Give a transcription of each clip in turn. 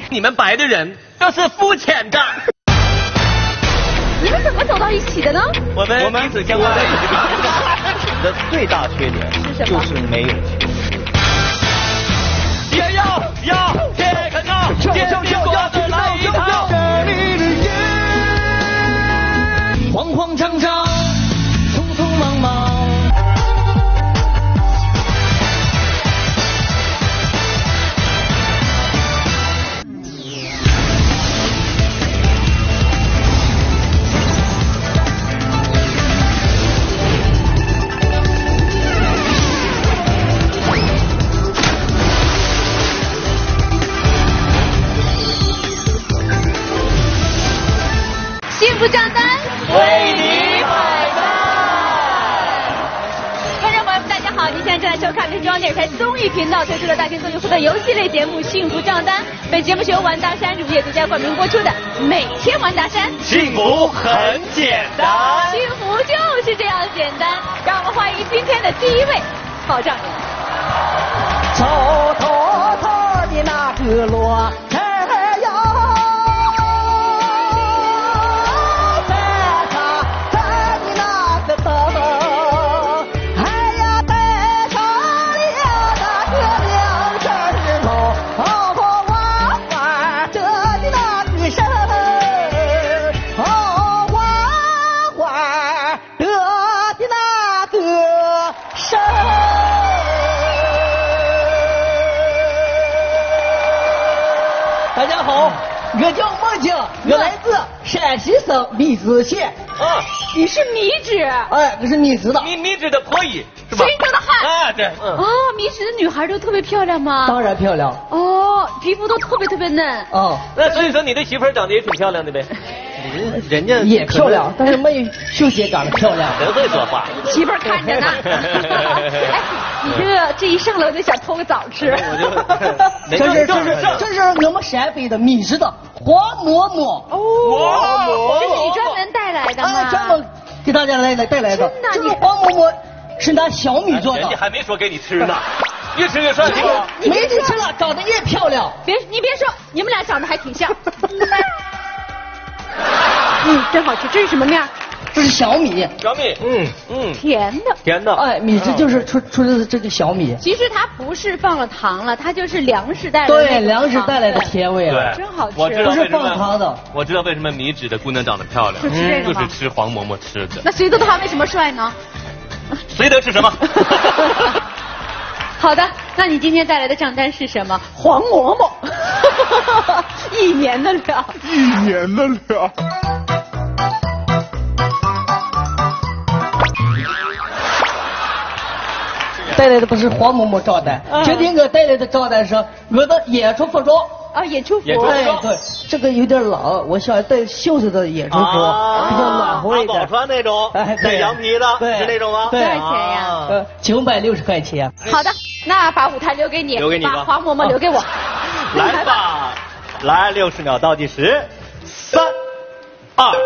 你们白的人都是肤浅的。 你们怎么走到一起的呢？ 我们彼此相爱。 你的最大缺点就是没有钱。 也要铁肯唱，坚定果断来一套。 慌慌张张，匆匆忙忙。 幸福账单为你买单。 观众朋友们，大家好！您现在正在收看中央电视台综艺频道推出的大型综艺互动游戏类节目《幸福账单》。本节目是由完达山乳业独家冠名播出的。每天完达山， 幸福很简单， 幸福就是这样简单。让我们欢迎今天的第一位保障人。 丑头头的那个罗菜呀。大家好，我叫孟静，我来自陕西省米脂县。 啊， 你是米脂？ 哎，我是米脂的。 米脂的婆姨是吧？ 水中的汗。 啊，对。 哦，米脂的女孩都特别漂亮吗？ 当然漂亮。 哦，皮肤都特别嫩。 哦， 那所以说你的媳妇儿长得也挺漂亮的呗？人家也漂亮，但是没有秀姐长得漂亮。 真会说话。 媳妇儿看着呢。哎，你这一上楼就想偷个枣吃。 这是我们陕北的米脂的黄馍馍。 哦，这是你专门带来的吗？ 哎，专门给大家带来的。 真的？ 这个黄馍馍是拿小米做的。 人家还没说给你吃呢，越吃越帅。 没得吃了，长得越漂亮。 你别说，你们俩长得还挺像。真好吃。这是什么面？ 这是小米。 小米， 甜的。 哎，米脂就是出的这个小米。 其实它不是放了糖了，它就是粮食带来的。 对，粮食带来的甜味。 对， 真好吃。 我知道不是放糖的。 我知道为什么米脂的姑娘长得漂亮， 就吃这个吗？ 就是吃黄馍馍吃的。 那隋德他为什么帅呢？ 隋德吃什么？ 好的，那你今天带来的账单是什么？黄馍馍，1年的了。 带来的不是黄馍馍账单，今天我带来的账单是我的演出服装。 啊，演出服。 哎，对，这个有点冷，我想带袖子的演出服，比较暖和一点。 阿宝穿那种，带羊皮的，是那种吗？ 对。 多少钱呀 ？960块钱。 好的，那把舞台留给你，把黄馍馍留给我。 来吧，来，60秒倒计时，3、2。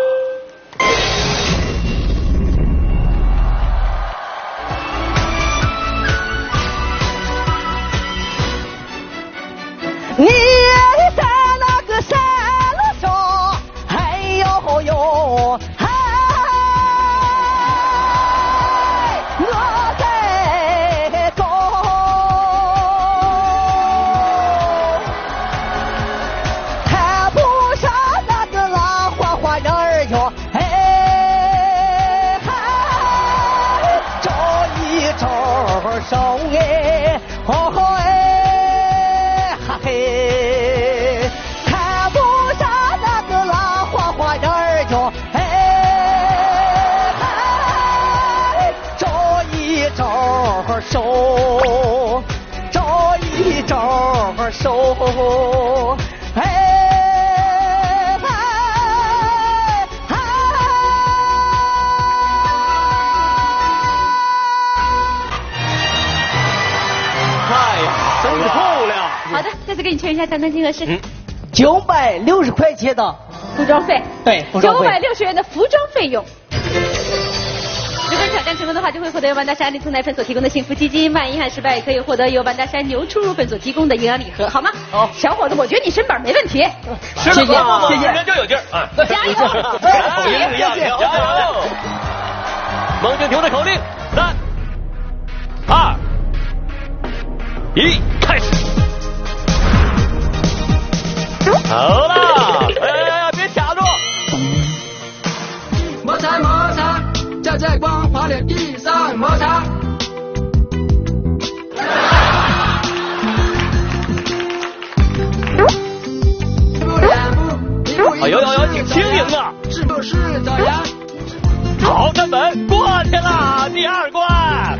你在那个山路上，哎呦呦，哎，我在走，看不上那个浪花花人儿哟，哎，嗨，找一找手哎，哦哎。嘿，看不上那个浪花花人儿哟，哎，嗨，找一找手，找一找手，哎，嗨， 太真漂亮。 好的，再次给你确认一下账单金额是 960块钱的服装费。 对，服装费 960元的服装费用。10分整， 挑战成功的话，就会获得由万达山里从奶粉所提供的幸福基金；万一憾失败，也可以获得由万达山牛初乳粉所提供的营养礼盒，好吗？ 好， 小伙子，我觉得你身板没问题。 吃了喝不谢人就有劲儿啊！ 加油！ 口令一样，加油！孟京球的口令：3、2、1，开始。好了，哎，别卡住！ 摩擦摩擦，脚在光滑的地上摩擦。 哎呦呦呦，挺轻盈啊！ 是不是这样？ 好三本过去了，第2关。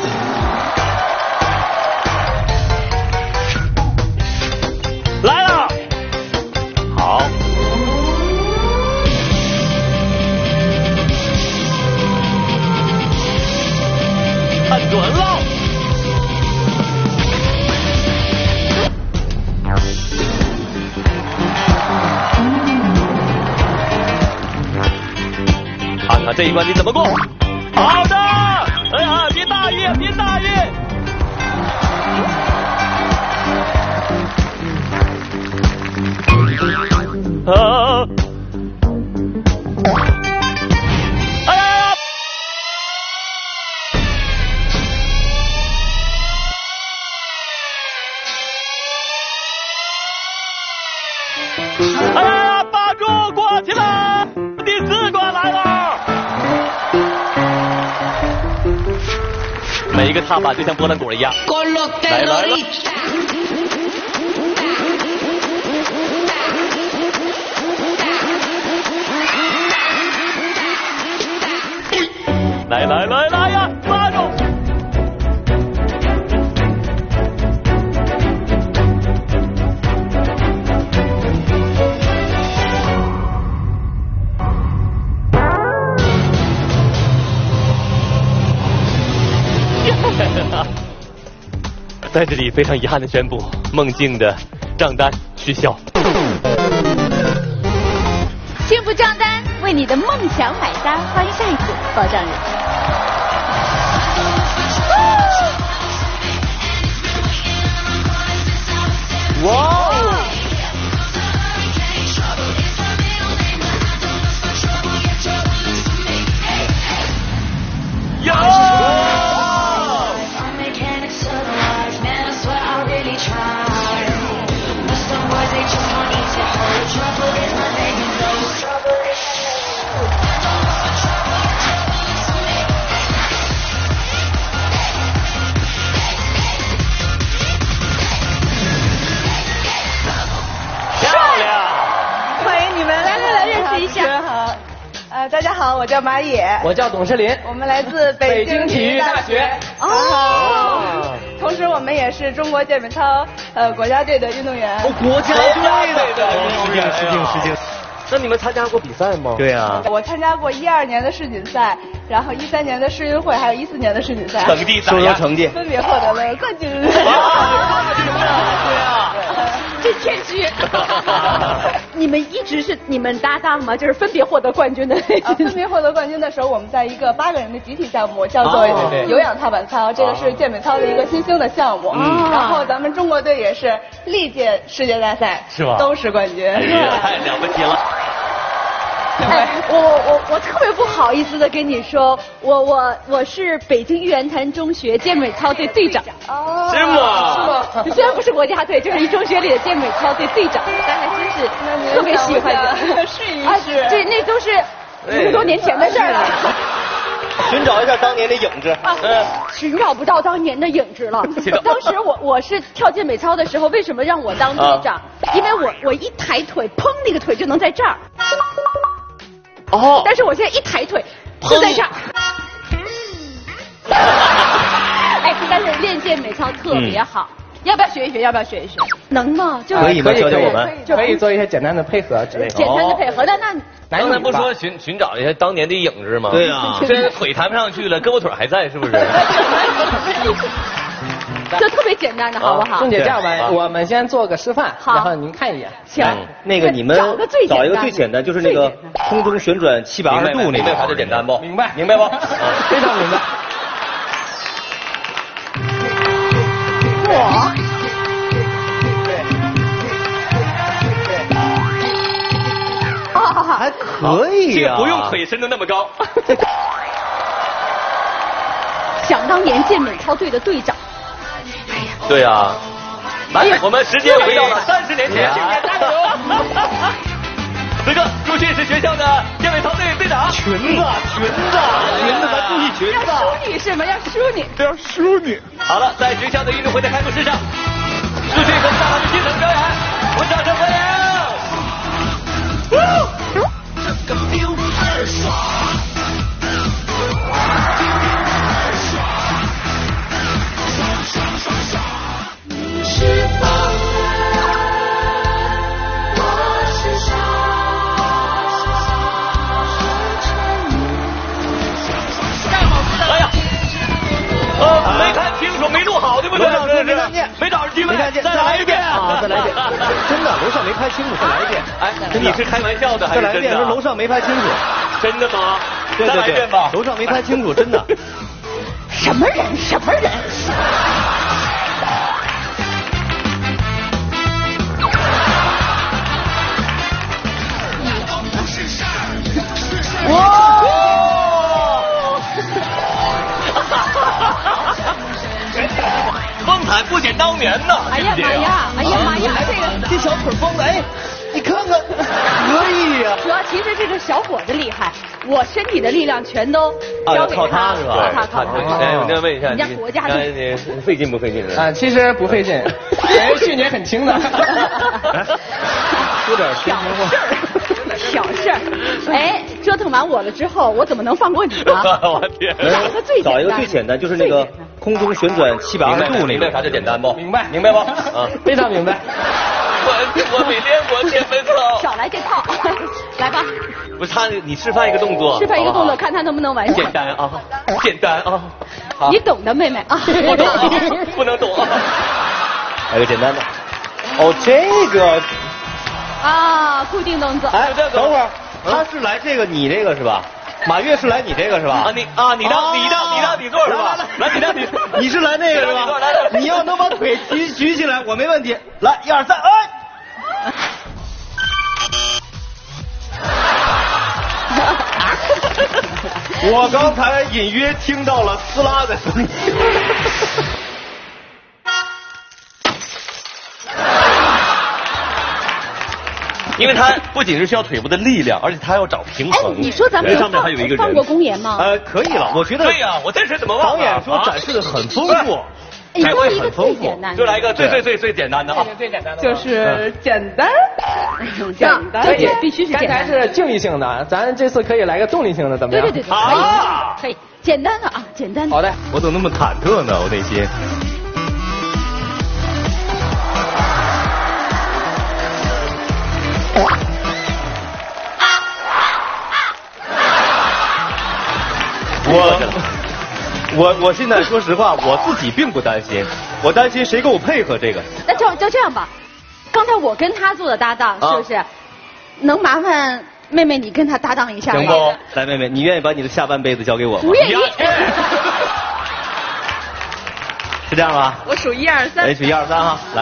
来了，好。看准了。看看这一关你怎么过？好的，哎呀，别大意，别大意。啊！哎呀！哎呀，把住，过去了！第4关来了。每一个踏板就像拨浪鼓一样。来了。来呀，抓住！在这里非常遗憾的宣布，梦境的账单取消。 幸福账单为你的梦想买单，欢迎下一组报账人。 哇哦！有！ 大家好，我叫马野， 我叫董世林， 我们来自北京体育大学。哦，同时我们也是中国健美操国家队的运动员。 国家队的失敬。那你们参加过比赛吗？对啊， 我参加过12年的世锦赛，然后13年的世运会，还有14年的世锦赛。 成绩咋样？说成绩。 分别获得了冠军。 对啊。 真谦虚。你们一直是你们搭档吗？就是分别获得冠军的。 分别获得冠军的时候，我们在一个8个人的集体项目，叫做有氧踏板操，这个是健美操的一个新兴的项目。然后咱们中国队也是历届世界大赛是吧？ 都是冠军。 太了不起了。 哎，我特别不好意思的跟你说，我是北京玉渊潭中学健美操队队长。 哦， 是吗？ 虽然不是国家队，就是一中学里的健美操队队长，但还真是特别喜欢的。 试一试。 这那都是50多年前的事儿了。 寻找一下当年的影子。 寻找不到当年的影子了。当时我是跳健美操的时候，为什么让我当队长？因为我一抬腿，砰，那个腿就能在这儿。 哦。 但是我现在一抬腿就在这儿。哎，但是练健美操特别好。要不要学一学？要不要学一学？能吗？就可以吗？教教我们。 可以做一些简单的配合之类的。 简单的配合，那刚才不说寻找一下当年的影子吗？对啊，现在腿抬不上去了，胳膊腿还在，是不是？ 白。 就特别简单的，好不好？ 钟姐，这样吧，我们先做个示范，然后您看一眼。 行， 那个你们找一个最简单，就是那个空中旋转720度那个，它就简单不？ 明白， 明白不？ 非常明白。 哇！ 还可以呀， 不用腿伸得那么高。 想当年健美操队的队长。 对呀，来，我们时间回到了30年前。此刻出现是学校的健美操队队长。 裙子，咱注意裙子。 要淑女是吗？要淑女。 要淑女。 好了，在学校的运动会的开幕式上，出现一个大胆的精神表演，我们掌声欢迎。这个 feel 二爽。没看清楚，没录好，对不对？没找着机会，再来一遍啊！ 再来一遍，真的，楼上没拍清楚，再来一遍。 哎，你是开玩笑的还是真的？ 再来一遍，说楼上没拍清楚。 真的吗？ 对， 再来一遍吧。 楼上没拍清楚，真的。 什么人？什么人？ 哇！风采不减当年呐！ 哎呀妈呀！哎呀妈呀！ 这小腿疯了，哎，你看看，可以呀。 主要其实这个小伙子厉害，我身体的力量全都交给靠他是吧？ 靠他。 哎，我再问一下， 人家国家队费劲不费劲？ 啊，其实不费劲，因为去年很轻的。 说点闲话。 小事儿，哎，折腾完我了之后，我怎么能放过你呢？ 我天！ 找一个最简单，就是那个空中旋转720度那个， 啥就简单不？ 明白， 明白不？ 啊，非常明白。 我没练过健美操。 少来这套，来吧。 不是他，你示范一个动作。 示范一个动作，看他能不能完成。 简单啊，简单啊。 你懂的，妹妹啊。 不懂啊，不能懂啊。 来个简单的。哦，这个。 啊，固定动作。 哎，等会儿，他是来这个，你这个是吧？马跃是来你这个是吧？ 你当你坐是吧？来你当你， 你是来那个是吧？你要能把腿举起来，我没问题。来，1、2、3，哎！我刚才隐约听到了撕拉的声音。 因为他不仅是需要腿部的力量，而且他要找平衡。 哎，你说咱们上面还有一个人放过公演吗？ 可以了，我觉得。 对呀，我这是怎么忘了？ 导演说展示的很丰富， 展会很丰富， 就来一个最简单的啊， 最简单的， 就是简单， 简单，对，必须是简单。 刚才是静力性的，咱这次可以来个动力性的，怎么样？ 对，可以，简单的啊，简单的。 好的， 我怎么那么忐忑呢？我内心。我现在说实话，我自己并不担心，我担心谁跟我配合这个。 那就这样吧，刚才我跟他做的搭档是不是？能麻烦妹妹你跟他搭档一下吗？ 行不？来，妹妹，你愿意把你的下半辈子交给我吗？ 不愿意。 是这样吗？ 我数1、2、3。 来，数1、2、3哈，来。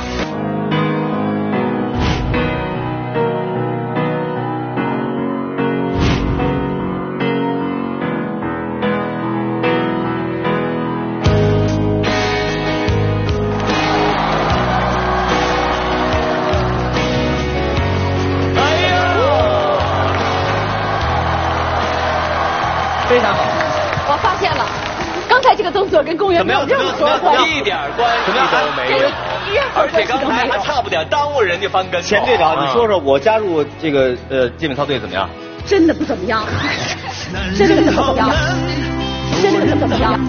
非常好。 我发现了，刚才这个动作跟公园没有任何关系， 一点关系都没有。而且刚才还差不点耽误人家翻跟头。 钱队长，你说说我加入这个健美操队怎么样？ 真的不怎么样，真的不怎么样，真的不怎么样。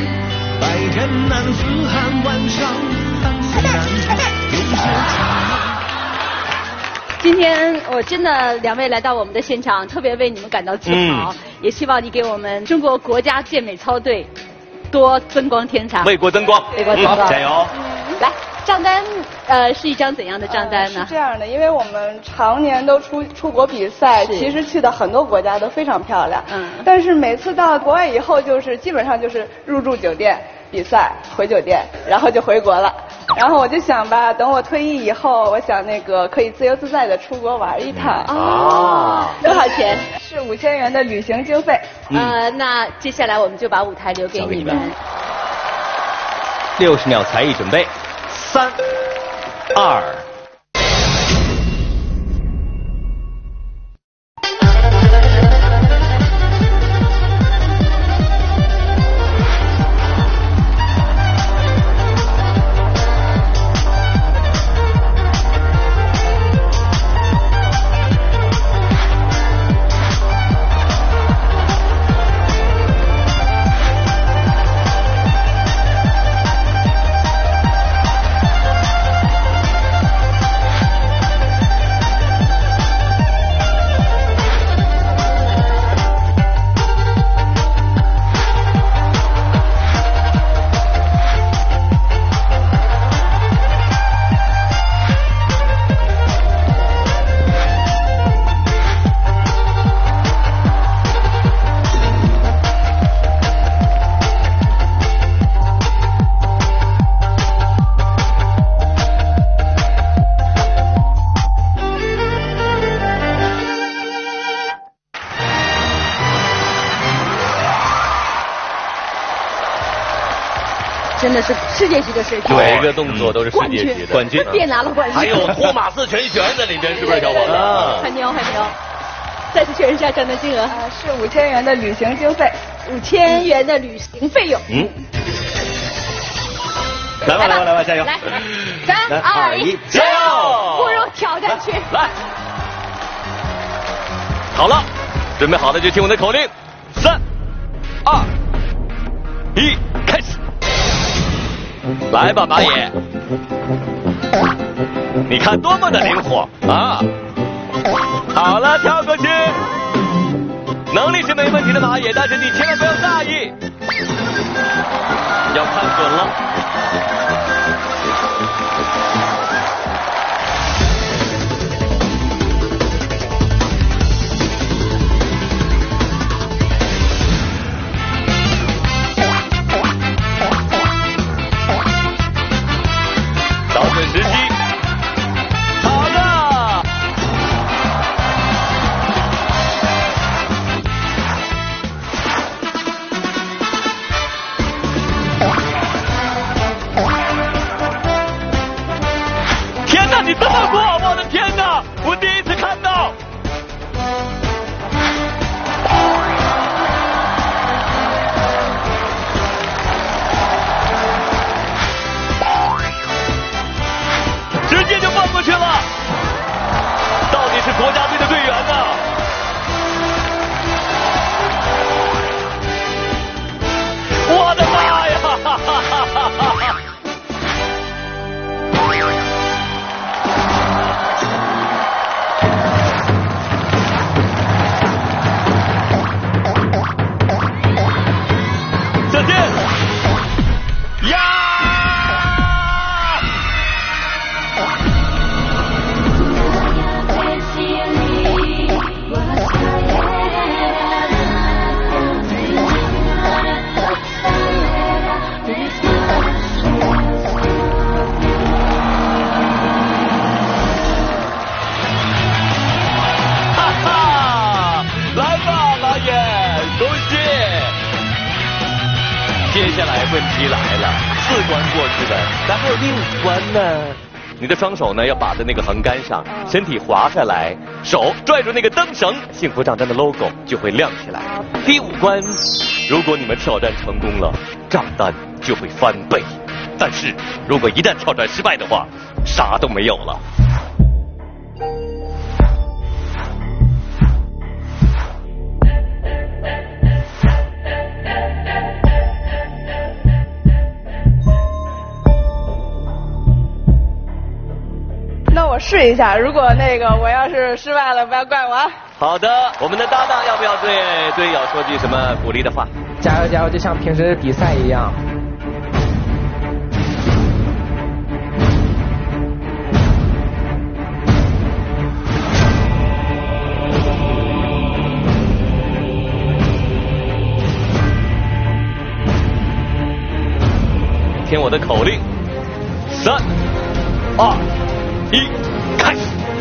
今天我真的2位来到我们的现场，特别为你们感到自豪，也希望你给我们中国国家健美操队多增光添彩。 为国增光， 为国增光， 加油！ 来，账单是一张怎样的账单呢？ 是这样的，因为我们常年都出国比赛，其实去的很多国家都非常漂亮。但是每次到国外以后，基本上就是入住酒店、比赛、回酒店，然后就回国了。然后我就想吧，等我退役以后，我想可以自由自在的出国玩一趟。 多少钱？ 是5000元的旅行经费。 那接下来我们就把舞台留给你们。 60秒才艺准备，3、2。 真的是世界级的水平， 每一个动作都是世界级的冠军， 别拿了冠军。 还有托马斯拳旋在里边，是不是小伙子？ 很牛很牛。再次确认一下账单金额。 是5000元的旅行经费 ，5000元的旅行费用。 来吧，加油！ 来，3、2、1， 加油！ 步入挑战区。 来，好了，准备好了就听我的口令，3、2、1，开始！来吧，马野，你看多么的灵活啊！好了，跳过去。能力是没问题的，马野，但是你千万不要大意，要看准了。找准时机，好的。天哪，你这么过！我的天哪，我第一次看到。直接就放过去了，到底是国家队的队员呢？我的妈呀！哈哈哈哈哈！射箭！呀！接下来问题来了，4关过去的，咱还有第5关呢。你的双手呢要把在那个横杆上，身体滑下来，手拽住那个灯绳，幸福账单的 logo 就会亮起来。第5关，如果你们挑战成功了，账单就会翻倍；但是如果一旦挑战失败的话，啥都没有了。 那我试一下，如果我要是失败了，不要怪我。 好的，我们的搭档要不要对队友说句什么鼓励的话？ 加油加油，就像平时比赛一样。 听我的口令，3、2、1，开始。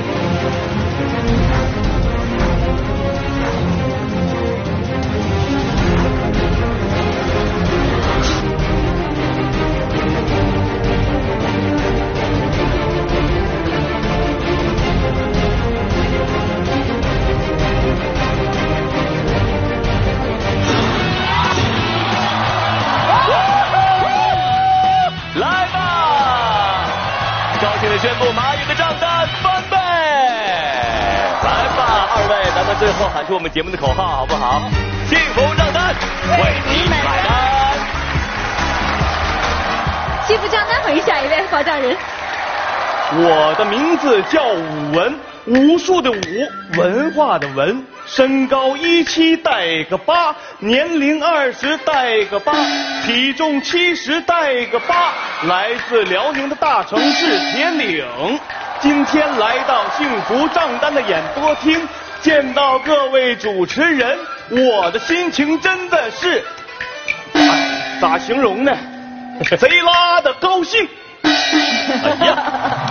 来吧！高兴地宣布马宇的账单翻倍！来吧，二位，咱们最后喊出我们节目的口号，好不好？幸福账单为你买单！ 幸福账单，欢迎下一位报账人。 我的名字叫武文，武术的武，文化的文，身高17带个8，年龄20带个8，体重70带个8，来自辽宁的大城市铁岭。今天来到幸福账单的演播厅，见到各位主持人，我的心情真的是，咋形容呢？贼拉的高兴。哎呀，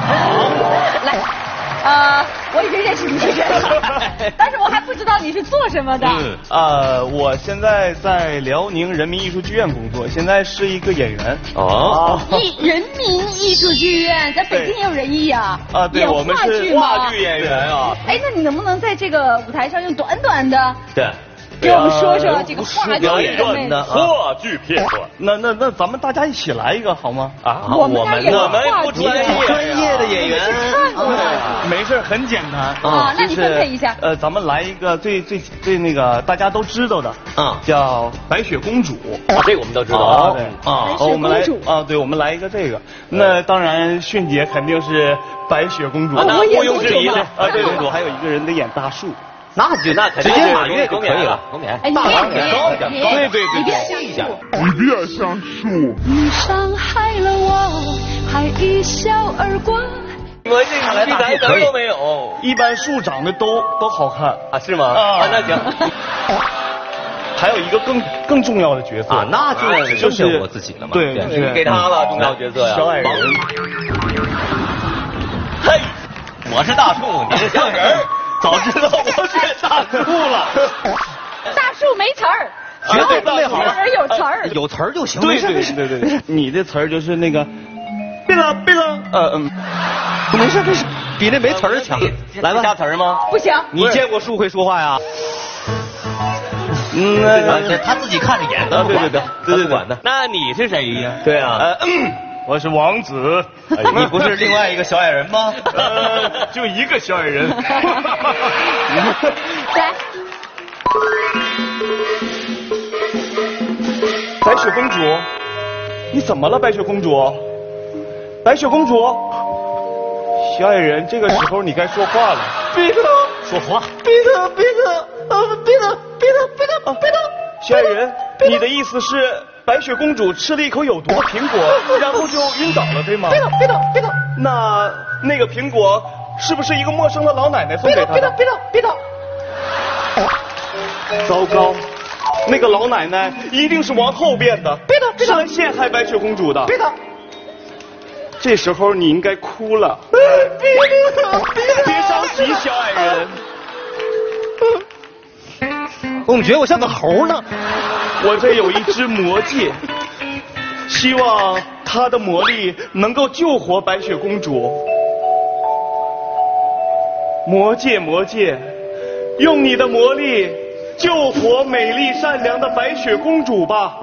来，我已经认识你这个人了，但是我还不知道你是做什么的。 我现在在辽宁人民艺术剧院工作，现在是一个演员。 人民艺术剧院在北京也有人艺啊。 对，我们是话剧演员啊。 哎，那你能不能在这个舞台上用短短的？ 对。 给我们说说这个话剧表演的话剧片段。 那咱们大家一起来一个好吗？ 我们不专业的演员。 没事，很简单啊。那你分配一下。 咱们来一个最那个大家都知道的叫白雪公主。 这个我们都知道。 我们来对，我们来一个这个。那当然，迅姐肯定是白雪公主， 那毋庸置疑的。 对，公主还有一个人得演大树。 那肯定直接马月就可以了，公免。 大马月高一点， 对， 你别像一下， 你别像树。 你伤害了我，还一笑而过。 我这看来大树可以都没有， 一般树长得都好看啊？是吗？那行。 还有一个更重要的角色那就是我自己了嘛。 对， 你给他了重要角色呀， 小矮人。 嘿，我是大树，你是小矮人。早知道我选大树了。 大树没词儿， 绝对准备好了。 有词儿， 有词儿就行。 对，你的词儿就是那个，别了， 没事，比那没词儿强。来吧，加词儿吗？ 不行。 你见过树会说话呀？他自己看着演的。对，管的。那你是谁呀？对啊。 我是王子。 你不是另外一个小矮人吗？ 就一个小矮人。 来， 白雪公主，你怎么了？白雪公主，小矮人，这个时候你该说话了。彼得， 说话。 彼得，小矮人，你的意思是？白雪公主吃了一口有毒的苹果，然后就晕倒了，对吗？别动！那个苹果是不是一个陌生的老奶奶送给她的？别动！糟糕，那个老奶奶一定是王后变的，是来陷害白雪公主的。别动！这时候你应该哭了。别着急，小矮人。 我怎么觉得我像个猴呢？ 我这有一只魔戒，希望它的魔力能够救活白雪公主。魔戒，用你的魔力救活美丽善良的白雪公主吧。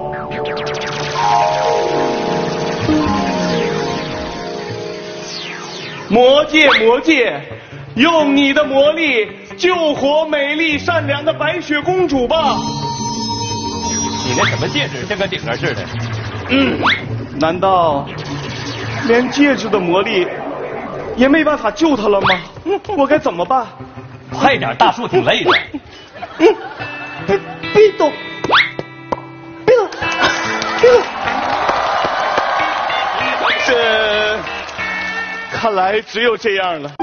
魔戒，用你的魔力救活美丽善良的白雪公主吧。 你那什么戒指像个顶儿似的？ 难道连戒指的魔力也没办法救她了吗？我该怎么办？ 快点，大树挺累的。 别动！ 这看来只有这样了。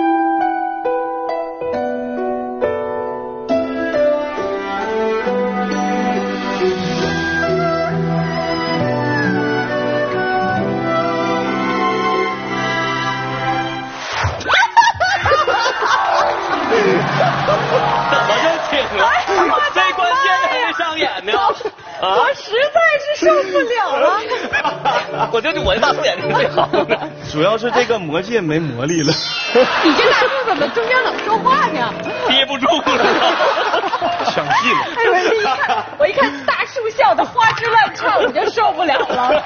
怎么就停了？最关键的还没上演呢。 我实在是受不了了。 我觉得我这大素颜是最好的。 主要是这个魔戒没魔力了。 你这大肚怎么中间怎么说话呢？ 憋不住了。 抢戏了。 哎，我一看大树笑得花枝乱颤，我就受不了了。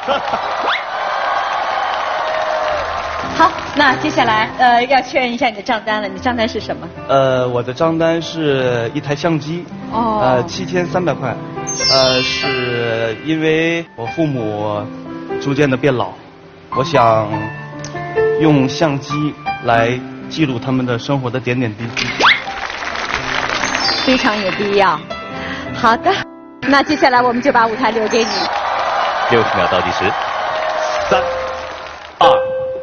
好，那接下来要确认一下你的账单了。你账单是什么？ 我的账单是一台相机。 哦。 7300块。是因为我父母逐渐的变老，我想用相机来记录他们的生活的点点滴滴。 非常有必要。好的，那接下来我们就把舞台留给你。 60秒倒计时，3、2。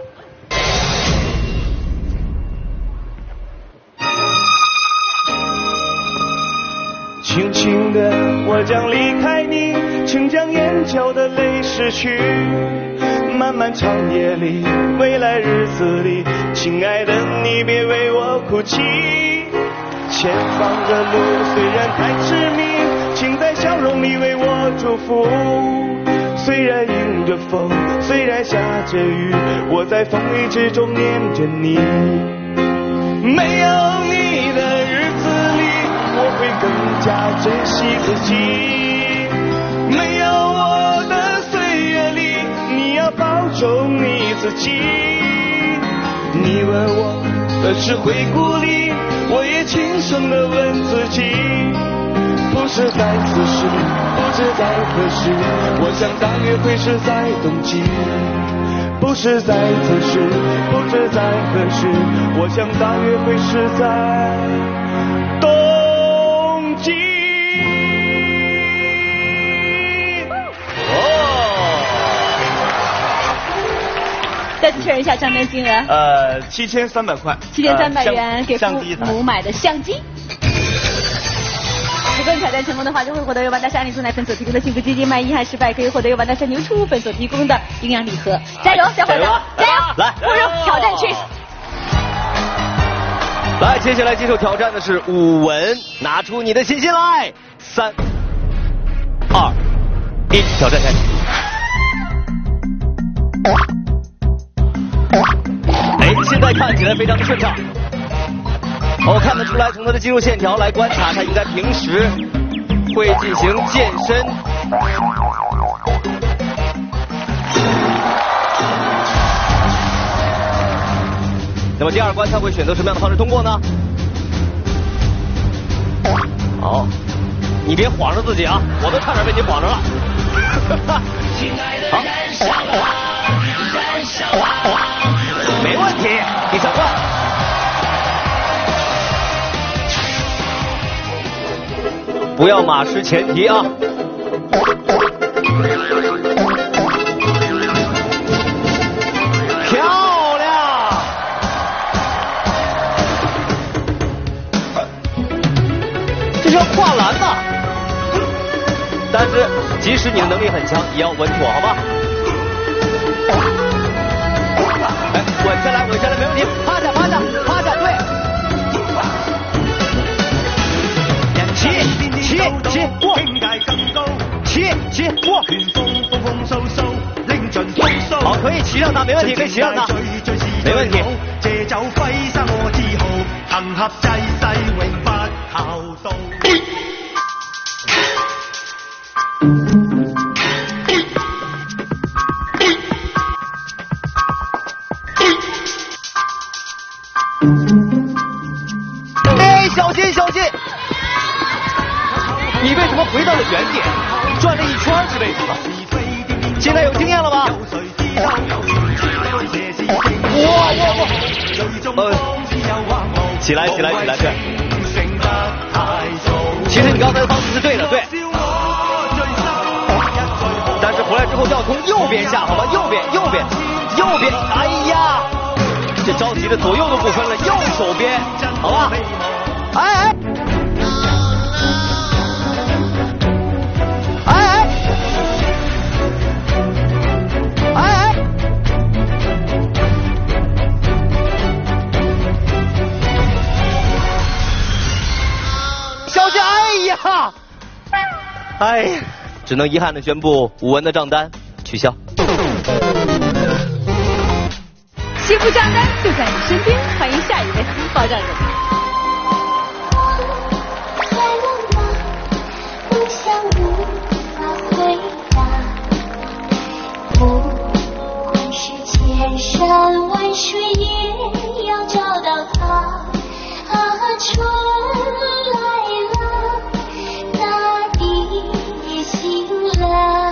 轻轻的，我将离开你，请将眼角的泪拭去。漫漫长夜里，未来日子里，亲爱的你别为我哭泣。前方的路虽然太痴迷，请在笑容里为我祝福。虽然迎着风，虽然下着雨，我在风雨之中念着你。没有你的日子里，我会更加珍惜自己。没有我的岁月里，你要保重你自己。你问我何时会故里，我也轻声地问自己。不是在此时，不知在何时，我想大约会是在冬季。不是在此时，不知在何时，我想大约会是在冬季。 再次确认一下账单金额。7300块。 7300元给父母买的相机。如果你挑战成功的话，就会获得由完达山里送奶粉所提供的幸福基金；万一遗憾失败，可以获得由完达山牛初粉所提供的营养礼盒。加油，小伙子，加油！ 来， 步入挑战区。 来，接下来接受挑战的是武文，拿出你的信心来，3、2、1，挑战开始。哎，现在看起来非常的顺畅。我看得出来，从他的肌肉线条来观察，他应该平时会进行健身。那么第二关他会选择什么样的方式通过呢？好，你别晃着自己啊，我都差点被你晃着了。好，没问题，第三关。不要马失前蹄啊！漂亮！这是要跨栏的，但是即使你的能力很强，也要稳妥，好吧？哎，稳下来，稳下来，没问题，趴下，趴下，趴下，对。起过，起过，好，可以骑上它，没问题，可以骑上它，没问题。哎，小心小心！你为什么回到了原点？转了一圈是为什么？现在有经验了吗？哇！起来，对。其实你刚才的方式是对的，对。但是回来之后就要从右边下，好吗？右边。哎呀，这着急的左右都不分了，右手边，好吧？哎。小姐，哎呀，只能遗憾的宣布武文的账单取消。 幸福账单就在你身边，欢迎下一位报账人。 快乐吗？梦想无法回答。不管是千山万水，也要找到它。春来了，大地也醒了。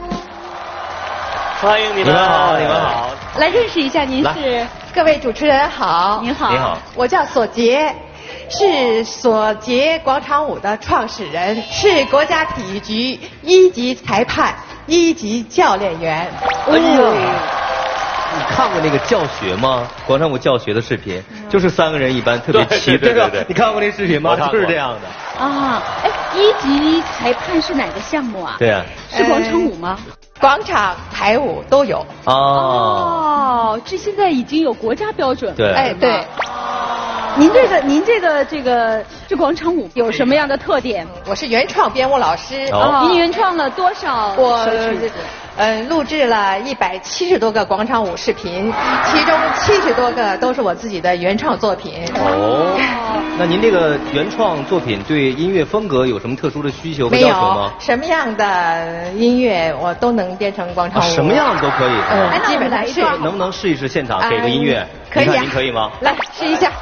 欢迎你们好，你们好。 来认识一下，您是？ 各位主持人好。 您好。 你好。 我叫索杰，是索杰广场舞的创始人，是国家体育局1级裁判、1级教练员。 哎呦。你看过那个教学吗？广场舞教学的视频，就是3个人一班特别齐，对吧？你看过那视频吗？就是这样的。 啊，哎，1级裁判是哪个项目啊？ 对啊。 是广场舞吗？ 广场排舞都有。 哦，这现在已经有国家标准了。 对。 哎，对。 您这广场舞有什么样的特点？ 我是原创编舞老师。 您原创了多少首曲子？ 录制了170多个广场舞视频，其中70多个都是我自己的原创作品。 哦，那您这个原创作品对音乐风格有什么特殊的需求和要求吗？ 什么样的音乐我都能编成广场舞。 什么样的都可以。 基本上是。 能不能试一试现场给个音乐？ 可以啊。 您可以吗？ 来试一下。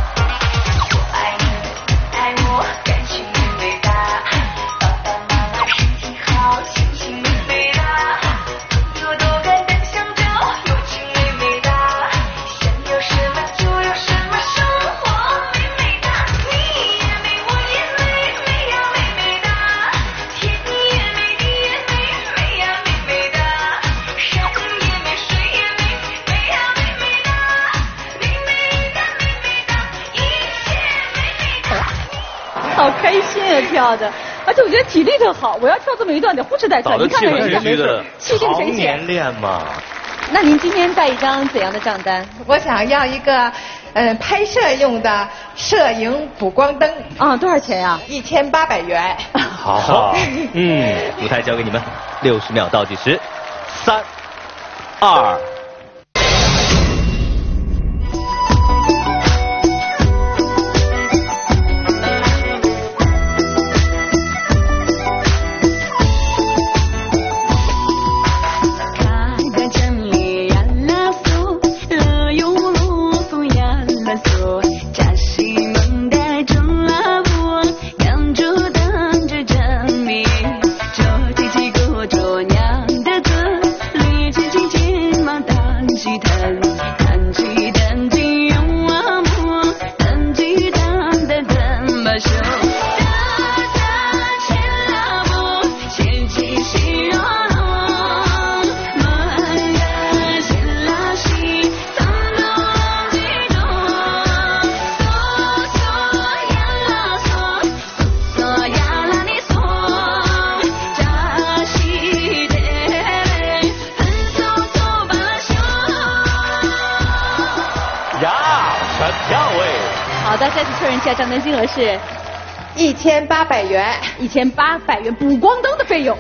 好开心啊，跳的，而且我觉得体力特好。我要跳这么一段得呼哧带喘。 你看看人家气定神闲。 常年练嘛。 那您今天带一张怎样的账单？ 我想要一个拍摄用的摄影补光灯。 啊，多少钱呀 ？1800元。 好。舞台交给你们，60秒倒计时，3、2。 好的，再次确认一下账单金额是 1800元 ，1800元补光灯的费用。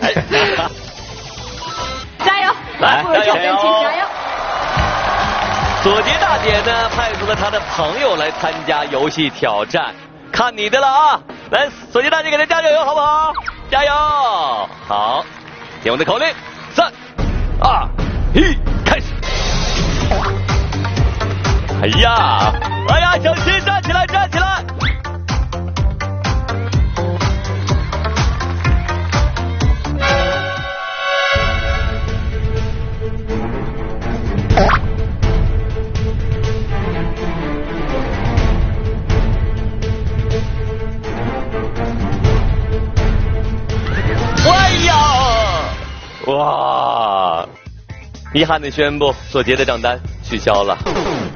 加油！ 来，加油！ 加油！ 索杰大姐呢，派出了她的朋友来参加游戏挑战，看你的了啊！来，索杰大姐给她加油，好不好？加油！好，听我的口令，3、2、1，开始！哎呀，小心，站起来，站起来！哎呀，哇！ 遗憾的宣布，所结的账单取消了。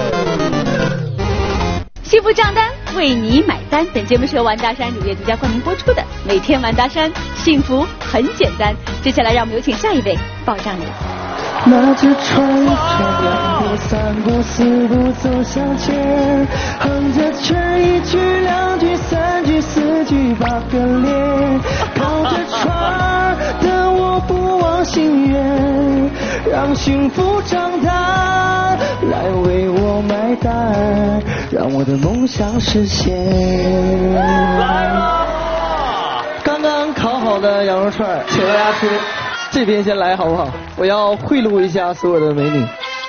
幸福账单为你买单。本节目是由完达山乳业独家冠名播出的。每天完达山，幸福很简单。接下来让我们有请下一位报账人。 那就穿一穿2步3步4步走向前，横着圈1句2句3句4句8个连，靠着船的我不忘心愿，让幸福长大来为我买单，让我的梦想实现。 来了， 刚刚烤好的羊肉串，请大家吃。这边先来好不好？我要贿赂一下所有的美女。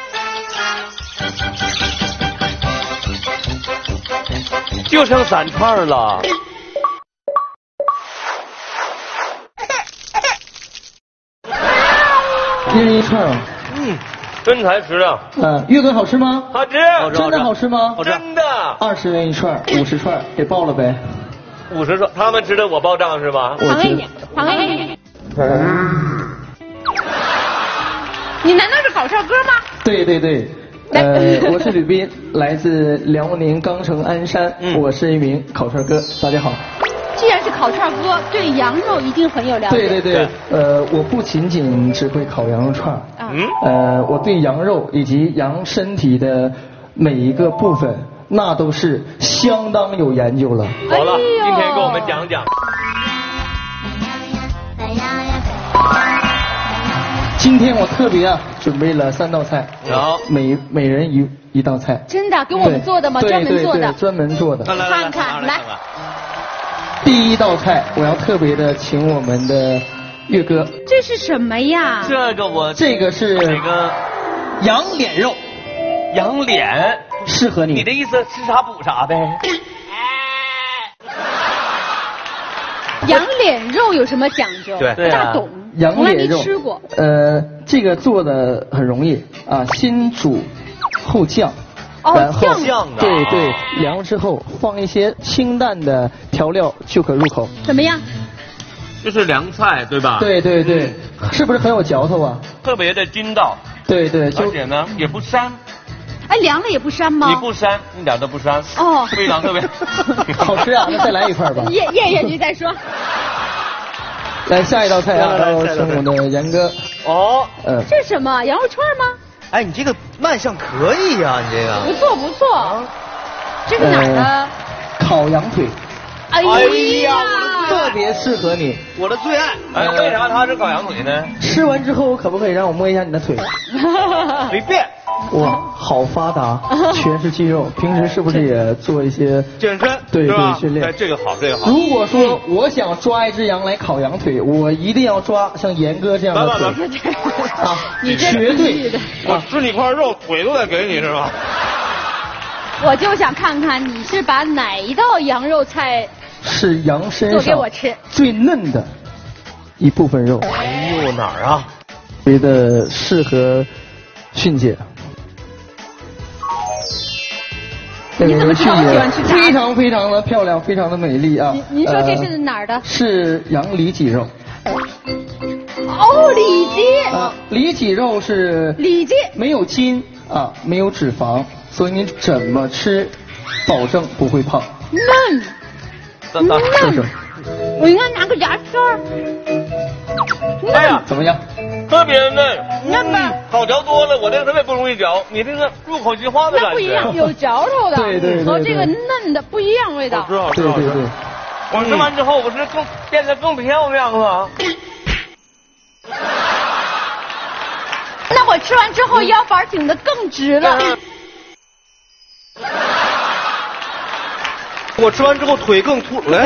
就剩3串了。 1人1串啊。 真材实料。 岳哥好吃吗？ 好吃。 真的好吃吗？ 真的。 20元1串，50串给报了呗。 50串，他们吃的我报账是吧？ 还给你，还给你。你难道是烤串哥吗？ 对对对，我是吕斌，来自辽宁钢城鞍山，我是一名烤串哥。大家好。 既然是烤串哥，对羊肉一定很有了解。 对对对，我不仅仅只会烤羊肉串，我对羊肉以及羊身体的每一个部分，那都是相当有研究了。 好了，今天给我们讲讲。 今天我特别准备了3道菜，每人一道菜。 真的，给我们做的吗？专门做的。 专门做的。 看看，来。 第1道菜，我要特别的请我们的岳哥。 这是什么呀？ 这个是羊脸肉。 羊脸适合你。 你的意思吃啥补啥呗？ 羊脸肉有什么讲究？ 对， 不大懂。 羊脸肉， 从来没吃过。 这个做的很容易啊，先煮后酱。 然后对对，凉之后放一些清淡的调料就可入口。 怎么样？ 这是凉菜对吧？ 对对对，是不是很有嚼头啊？ 特别的筋道。 对对， 而且呢也不膻。 哎，凉了也不膻吗？ 你不膻，一点都不膻。 哦， 非常特别好吃啊！那再来一块吧。 咽你再说。 来下一道菜啊，然后是我们的严哥。 这是什么？羊肉串吗？ 哎，你这个卖相可以呀，你这个。 不错不错。这个哪儿的？ 烤羊腿。 哎呀， 特别适合你， 我的最爱。 为啥他是烤羊腿呢？ 吃完之后可不可以让我摸一下你的腿？ 随便。 哇，好发达，全是肌肉。平时是不是也做一些健身？ 对对，训练。 这个好，这个好。 如果说我想抓一只羊来烤羊腿，我一定要抓像严哥这样的腿啊！ 你这绝对的， 我吃你块肉，腿都得给你是吧？ 我就想看看你是把哪一道羊肉菜是羊身做给我吃最嫩的一部分肉。 哎呦，哪儿啊？ 特别的适合迅姐。 你怎么知道我喜欢吃？ 非常非常的漂亮，非常的美丽啊！ 您说这是哪儿的？ 是羊里脊肉。 哦，里脊。 里脊肉是里脊， 没有筋啊，没有脂肪，所以你怎么吃，保证不会胖。 嫩。 是不是？ 我应该拿个牙签。 哎呀， 怎么样？ 特别嫩， 嫩吧？ 好嚼多了，我这个特别不容易嚼，你这个入口即化的感觉。 那不一样，有嚼头的， 对， 和这个嫩的不一样味道。 对。 我吃完之后，我是变得更漂亮了。 那我吃完之后腰板挺得更直了。 我吃完之后腿更凸了。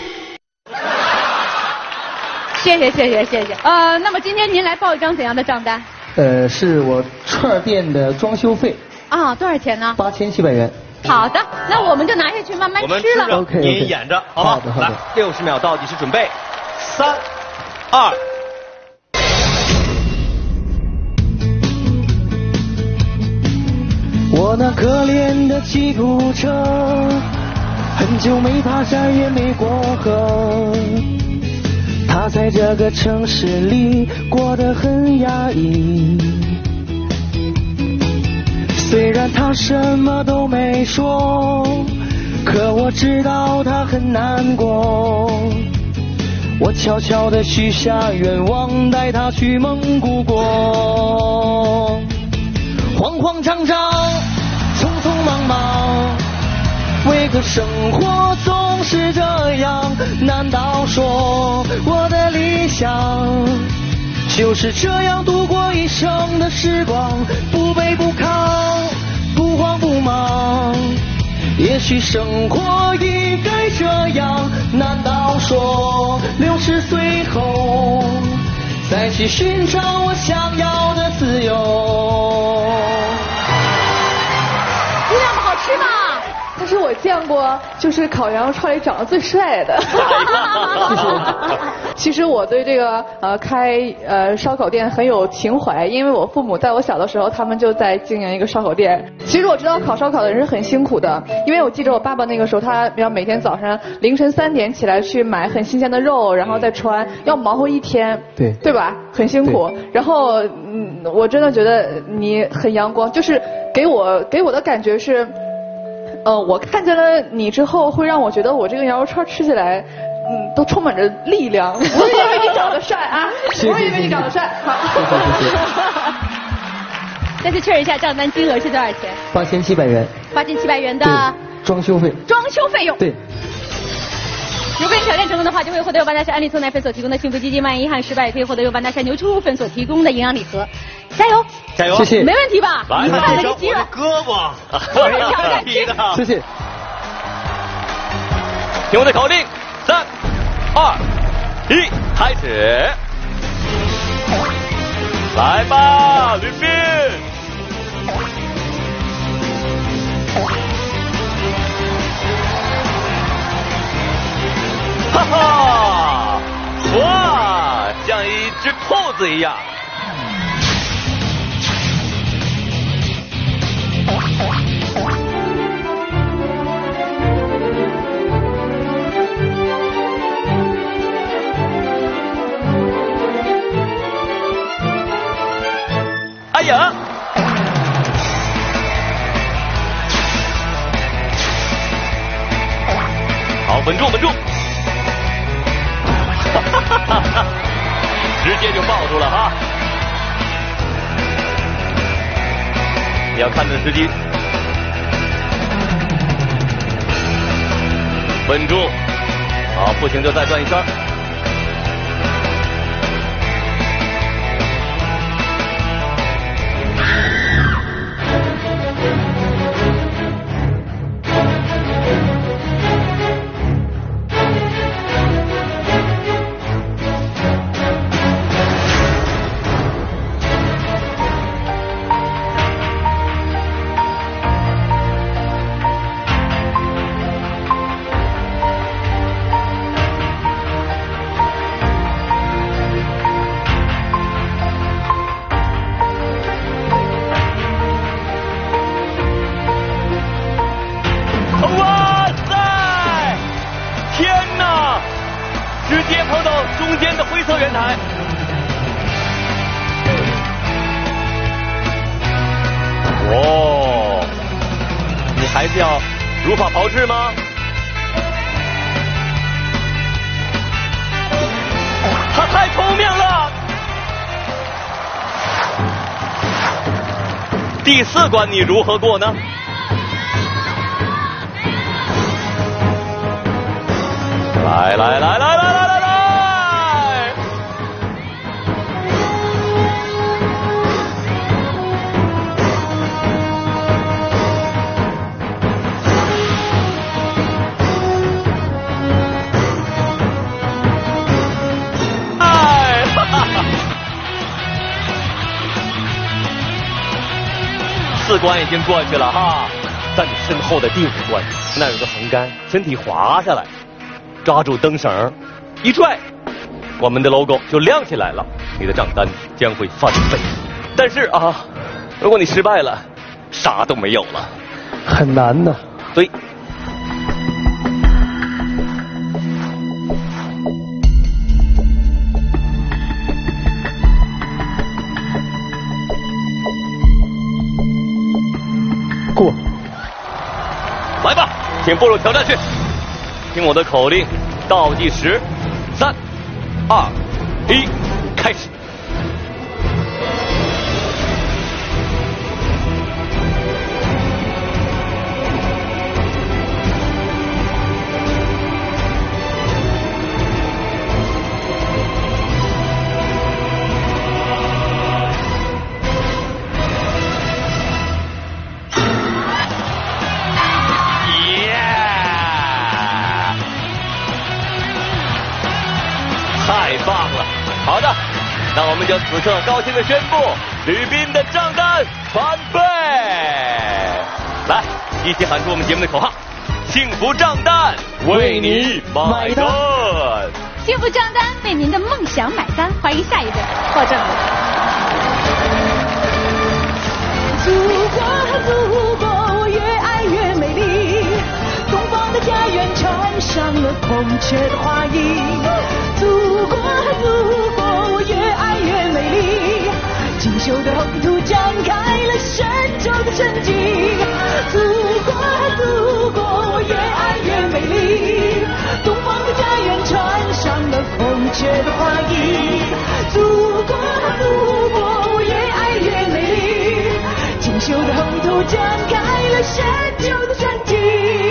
谢谢。那么今天您来报一张怎样的账单？ 是我串店的装修费。 啊，多少钱呢 ？8700元。 好的，那我们就拿下去慢慢吃了。 OK， 你演着，好吧？ 好的。 来，60秒倒计时准备，3、2。 我那可怜的吉普车，很久没爬山也没过河，他在这个城市里过得很压抑。 虽然他什么都没说，可我知道他很难过。我悄悄地许下愿望，带他去蒙古国。慌慌张张，匆匆忙忙，为何生活总是这样？难道说我的理想就是这样度过一生的时光？不卑不亢，不慌不忙，也许生活应该这样。难道说60岁后再去寻找我想要的自由？ 姑娘们好吃吗？ 他是我见过就是烤羊肉串里长得最帅的。其实我对这个开烧烤店很有情怀，因为我父母在我小的时候，他们就在经营一个烧烤店。其实我知道烤烧烤的人是很辛苦的，因为我记着我爸爸那个时候，他要每天早上凌晨3点起来去买很新鲜的肉，然后再穿，要忙活一天，对吧？很辛苦。然后我真的觉得你很阳光，就是给我的感觉是。我看见了你之后，会让我觉得我这个羊肉串吃起来，都充满着力量。不是因为你长得帅啊，不是因为你长得帅。 再次确认一下账单金额是多少钱 ？8700元。 8700元的装修费。 装修费用。对。如果你挑战成功的话，就会获得由万达山安利送奶粉所提供的幸福基金，万一遗憾失败，也可以获得由万达山牛初粉所提供的营养礼盒。加油！ 加油！ 谢谢。 没问题吧？ 来， 看你的肌肉。 胳膊。 不是挑战期。 谢谢。 听我的口令，3、2、1，开始。来吧，吕斌。哈哈！哇，像一只兔子一样。哎呀！好，稳住，稳住！直接就抱住了哈！你要看着时机，稳住，好，不行就再转一圈。中间的灰色圆台。哦，你还是要如法炮制吗？他太聪明了。第4关你如何过呢？来来来来来来来来！哎，哈哈哈！4关已经过去了哈，在你身后的第5关，那有个横杆，身体滑下来。抓住灯绳，一拽，我们的 logo 就亮起来了，你的账单将会翻倍。但是啊，如果你失败了，啥都没有了， 很难呢。 对。 请步入挑战区。听我的口令，倒计时，3、2、1，开始。太棒了！好的，那我们就此刻高兴的宣布，吕斌的账单翻倍！来，一起喊出我们节目的口号：幸福账单为你买单！ 幸福账单为您的梦想买单！欢迎下一位获证人。 祖国，祖国，我越爱越美丽。东方的家园穿上了孔雀的花衣。祖国，祖国，我越爱越美丽。锦绣的红土展开了神州的生机。祖国，祖国，我越爱越美丽。东方的家园穿上了孔雀的花衣。祖国，祖国，我越爱越美丽。锦绣的红土展开了神州的生机。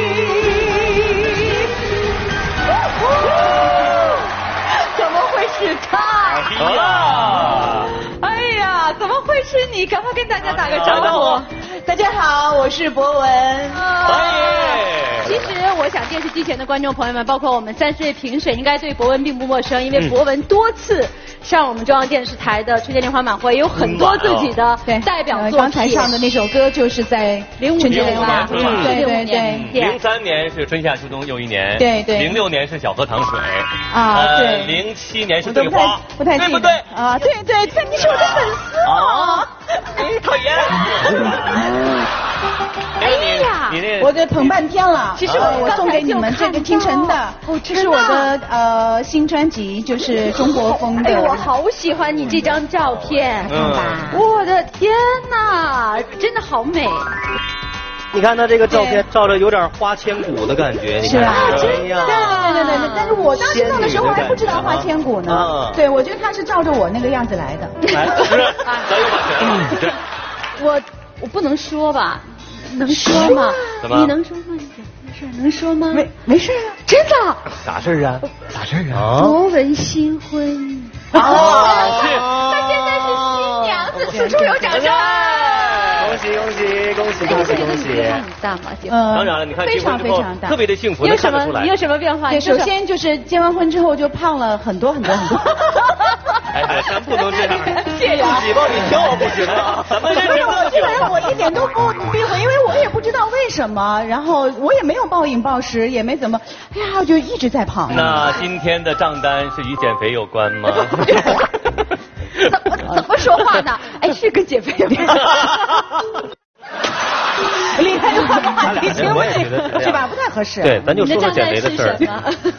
怎么会是他？哎呀，怎么会是你？赶快跟大家打个招呼。大家好，我是博文。 其实我想电视机前的观众朋友们，包括我们30位评审，应该对博文并不陌生，因为博文多次上我们中央电视台的春节联欢晚会，有很多自己的代表作品。 刚才上的那首歌就是在春节联欢，对对对。 03年是春夏秋冬又一年， 对对。 06年是小河淌水， 对。 07年是对花， 不太对不对？ 啊，对对，你是我的粉丝啊！ 讨厌。 哎呀， 我这捧半天了。 其实我送给你们这个听晨的，这是我的新专辑，就是中国风的。 哎，我好喜欢你这张照片，我的天哪，真的好美。 你看他这个照片照着有点花千骨的感觉， 是吧？ 真呀！ 对，但是我当时弄的时候我还不知道花千骨呢。对，我觉得他是照着我那个样子来的。 咱有把权。 我不能说吧？能说吗？你能说吗？没事，能说吗？ 没事啊， 真的。 啥事啊？啥事啊？ 博文新婚。 他现在是新娘子，此处有掌声。 恭喜！ 很大嘛， 当然了，你看结婚之后特别的幸福，能看得出来。 你有什么变化？ 对，首先就是结完婚之后就胖了很多。 哎，咱不能这样， 谢谢自己帮你挑不行啊。咱们这基本上我一点都不避讳，因为我也不知道为什么，然后我也没有暴饮暴食，也没怎么，哎呀，就一直在胖。 那今天的账单是与减肥有关吗？ 怎么说话呢？哎，是跟减肥有关。 离开话题节目是吧？不太合适。 对，咱就说说减肥的事儿。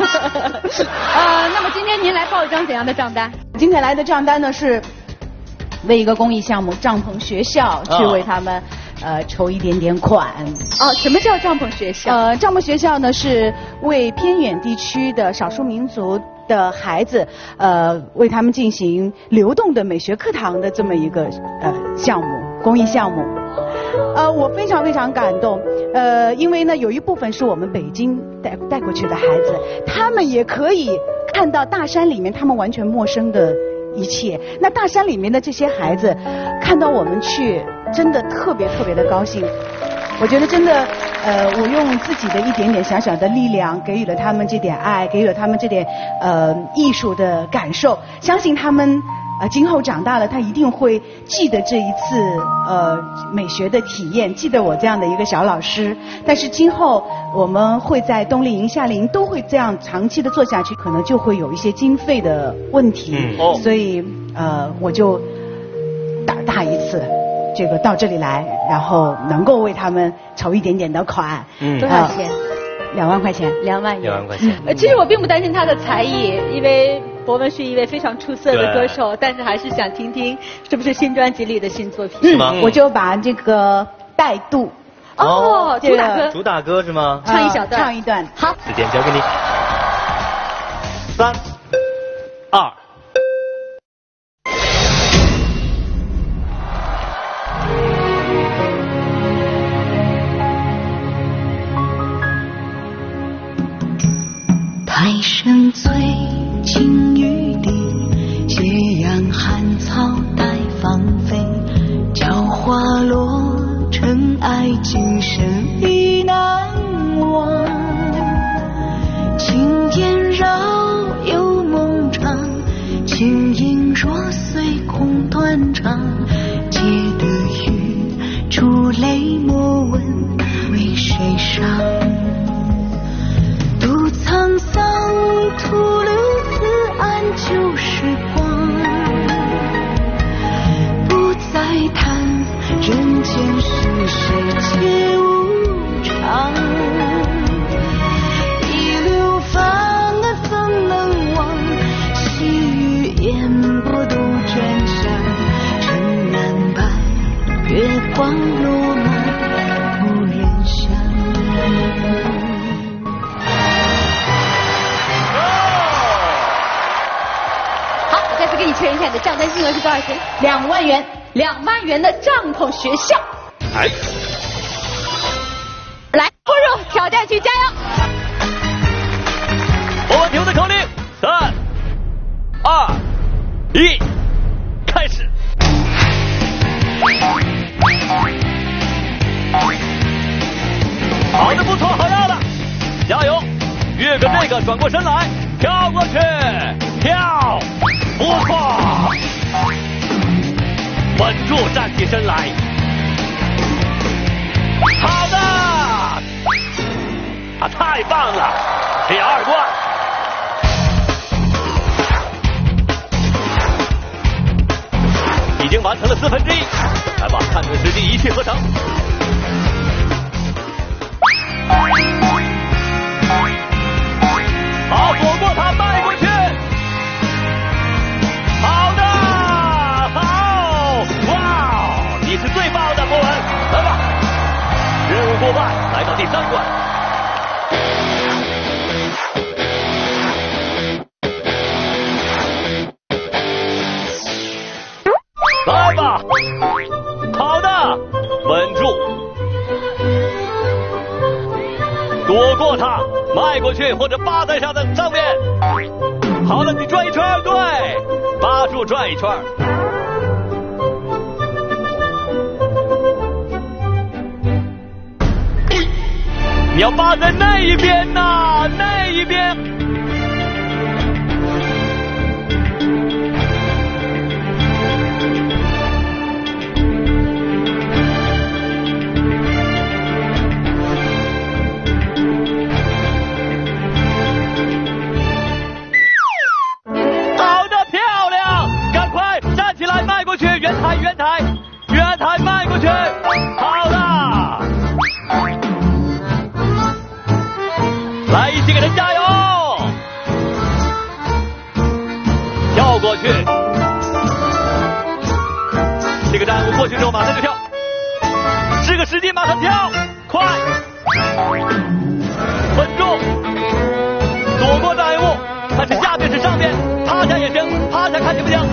那么今天您来报一张怎样的账单？ 今天来的账单呢是为一个公益项目帐篷学校去为他们筹一点点款。 什么叫帐篷学校？ 帐篷学校呢是为偏远地区的少数民族的孩子，为他们进行流动的美学课堂的这么一个项目，公益项目。我非常非常感动，因为呢有一部分是我们北京带过去的孩子，他们也可以看到大山里面他们完全陌生的一切。那大山里面的这些孩子看到我们去，真的特别特别的高兴。我觉得真的，我用自己的一点点小小的力量，给予了他们这点爱，给予了他们这点艺术的感受。相信他们今后长大了，他一定会记得这一次美学的体验，记得我这样的一个小老师。但是今后我们会在冬令营、夏令营都会这样长期的做下去，可能就会有一些经费的问题。所以我就胆大一次。这个到这里来，然后能够为他们筹一点点的款。 多少钱 ？2万块钱。 2万元。2 万块钱。 其实我并不担心他的才艺，因为博文是一位非常出色的歌手，但是还是想听听是不是新专辑里的新作品。 是吗？ 我就把这个带度哦，主打歌。 主打歌是吗？ 唱一小段。 唱一段。 好， 时间交给你。3、2。 苔深翠青玉地，斜阳寒草待芳菲。娇花落尘埃，今生已难忘。轻点绕有梦长，轻吟若随空断肠。借得雨，珠泪莫问为谁伤。独沧桑，徒留此岸旧时光。不再谈人间是谁皆无常。一流芳怎能忘？细雨烟波渡卷香。城南白，月光落满无人香。 再次给你确认一下你的账单金额是多少钱？2万元，2万元的帐篷学校。 哎， 来，步入挑战区，加油！ 我们听的口令：3、2、1，开始。好的，不错，好样的，加油！越过这个，转过身来，跳过去，跳。不错，稳住，站起身来。好的，太棒了！第2关，已经完成了1/4。来吧，看准时机，一气呵成。好，躲过他，迈过去。好的，好，哇，你是最棒的，博文，来吧，任务过半，来到第3关。来吧，好的，稳住，躲过他，迈过去或者扒在上面。好了，你转一圈，对，扒住转一圈。你要扒在那一边呐，那一边。圆台迈过去，好的，来一起给他加油，跳过去，这个站务过去之后马上就跳，是个时机马上跳，快，稳住，躲过站务，看是下面是上面，趴下也行，趴下看行不行？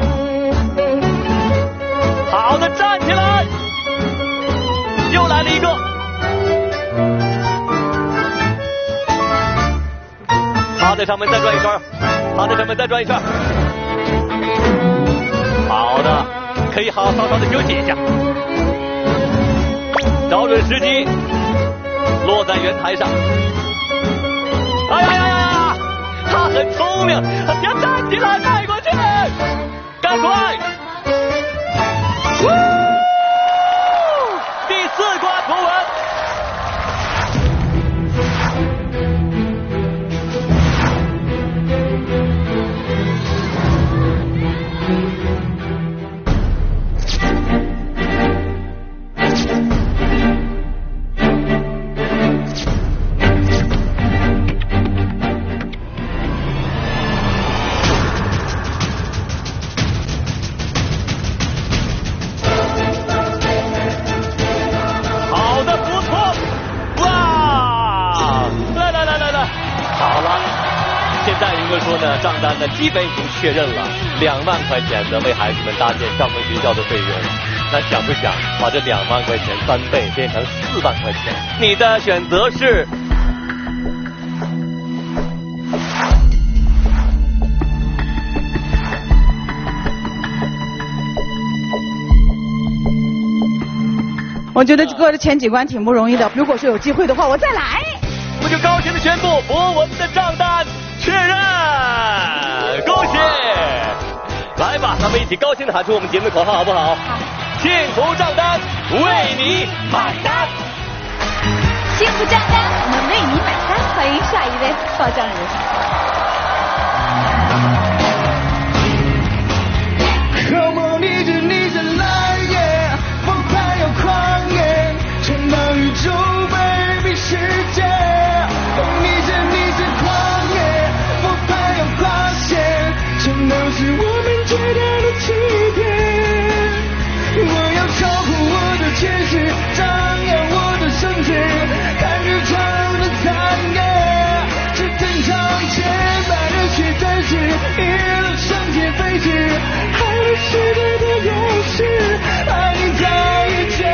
好的，站起来！又来了一个，趴在上面再转一圈，趴在上面再转一圈。好的，可以好稍稍的休息一下，找准时机，落在圆台上。哎呀呀呀！他很聪明，要站起来迈过去，赶快！第4关图文。 现在云哥说呢，账单呢基本已经确认了，2万块钱的为孩子们搭建上城学校的费用。那想不想把这2万块钱3倍变成4万块钱？你的选择是？ 我觉得过了前几关挺不容易的，如果说有机会的话，我再来。 我就高兴的宣布，博文的账单确认，恭喜！来吧，咱们一起高兴的喊出我们节目的口号，好不好？好。幸福账单为你买单。 幸福账单我们为你买单，欢迎下一位报账人。 Come on， 逆着来耶，风还有狂野，冲到宇宙，baby世界。逆着狂野，风还有光线，全都是我们最大的起点。我要超乎我的前世，张扬我的圣旨，看日常的残夜，是登场前把热血展示，一路向前飞驰，爱的世界的勇士，爱你在一起。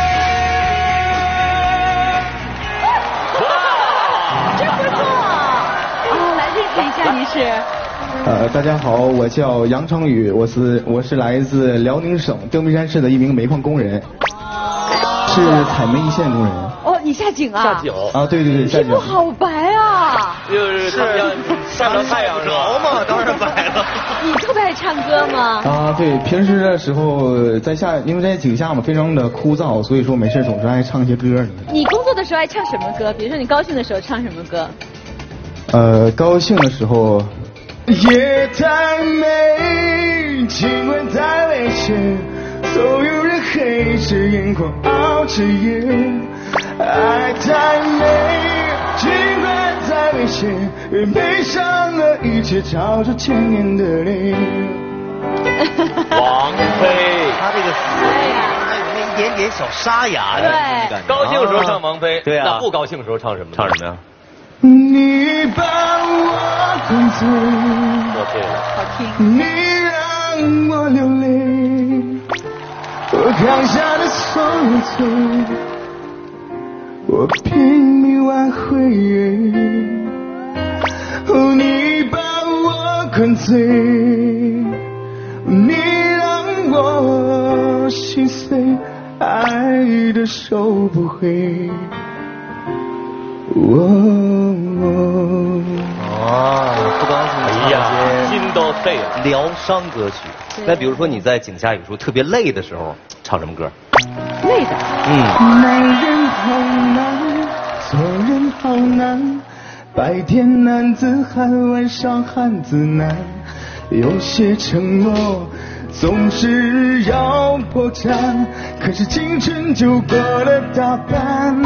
哇，真不错！哦，来认识一下你是。 大家好，我叫杨成宇，我是来自辽宁省登米山市的一名煤矿工人，是采煤一线工人。 哦，你下井啊？ 下井啊，对，下井。 皮肤好白啊！ 就是晒不着太阳是吧？嘛，当然白了。 你特别爱唱歌吗？ 啊，对，平时的时候因为在井下嘛，非常的枯燥，所以说没事总是爱唱一些歌。 你工作的时候爱唱什么歌？比如说你高兴的时候唱什么歌？ 高兴的时候。 夜太美，尽管再危险，总有人黑着眼眶熬着夜。爱太美，尽管再危险，也悲伤了一切，照着千年的脸。 王菲， 他这个还有那一点点小沙哑的那种感觉。 高兴的时候唱王菲， 对啊。 那不高兴的时候唱什么？唱什么呀？ 你把我灌醉， 多对了， 好听。 你让我流泪，我扛下的所有罪，我拼命挽回。你把我灌醉，你让我心碎，爱的收不回。 不光是唱一些心都碎了， 疗伤歌曲。那比如说你在井下有时候特别累的时候，唱什么歌？ 累的。 男人好难，做人好难，白天男子汉，晚上汉子难。有些承诺总是要破产，可是青春就过了大半。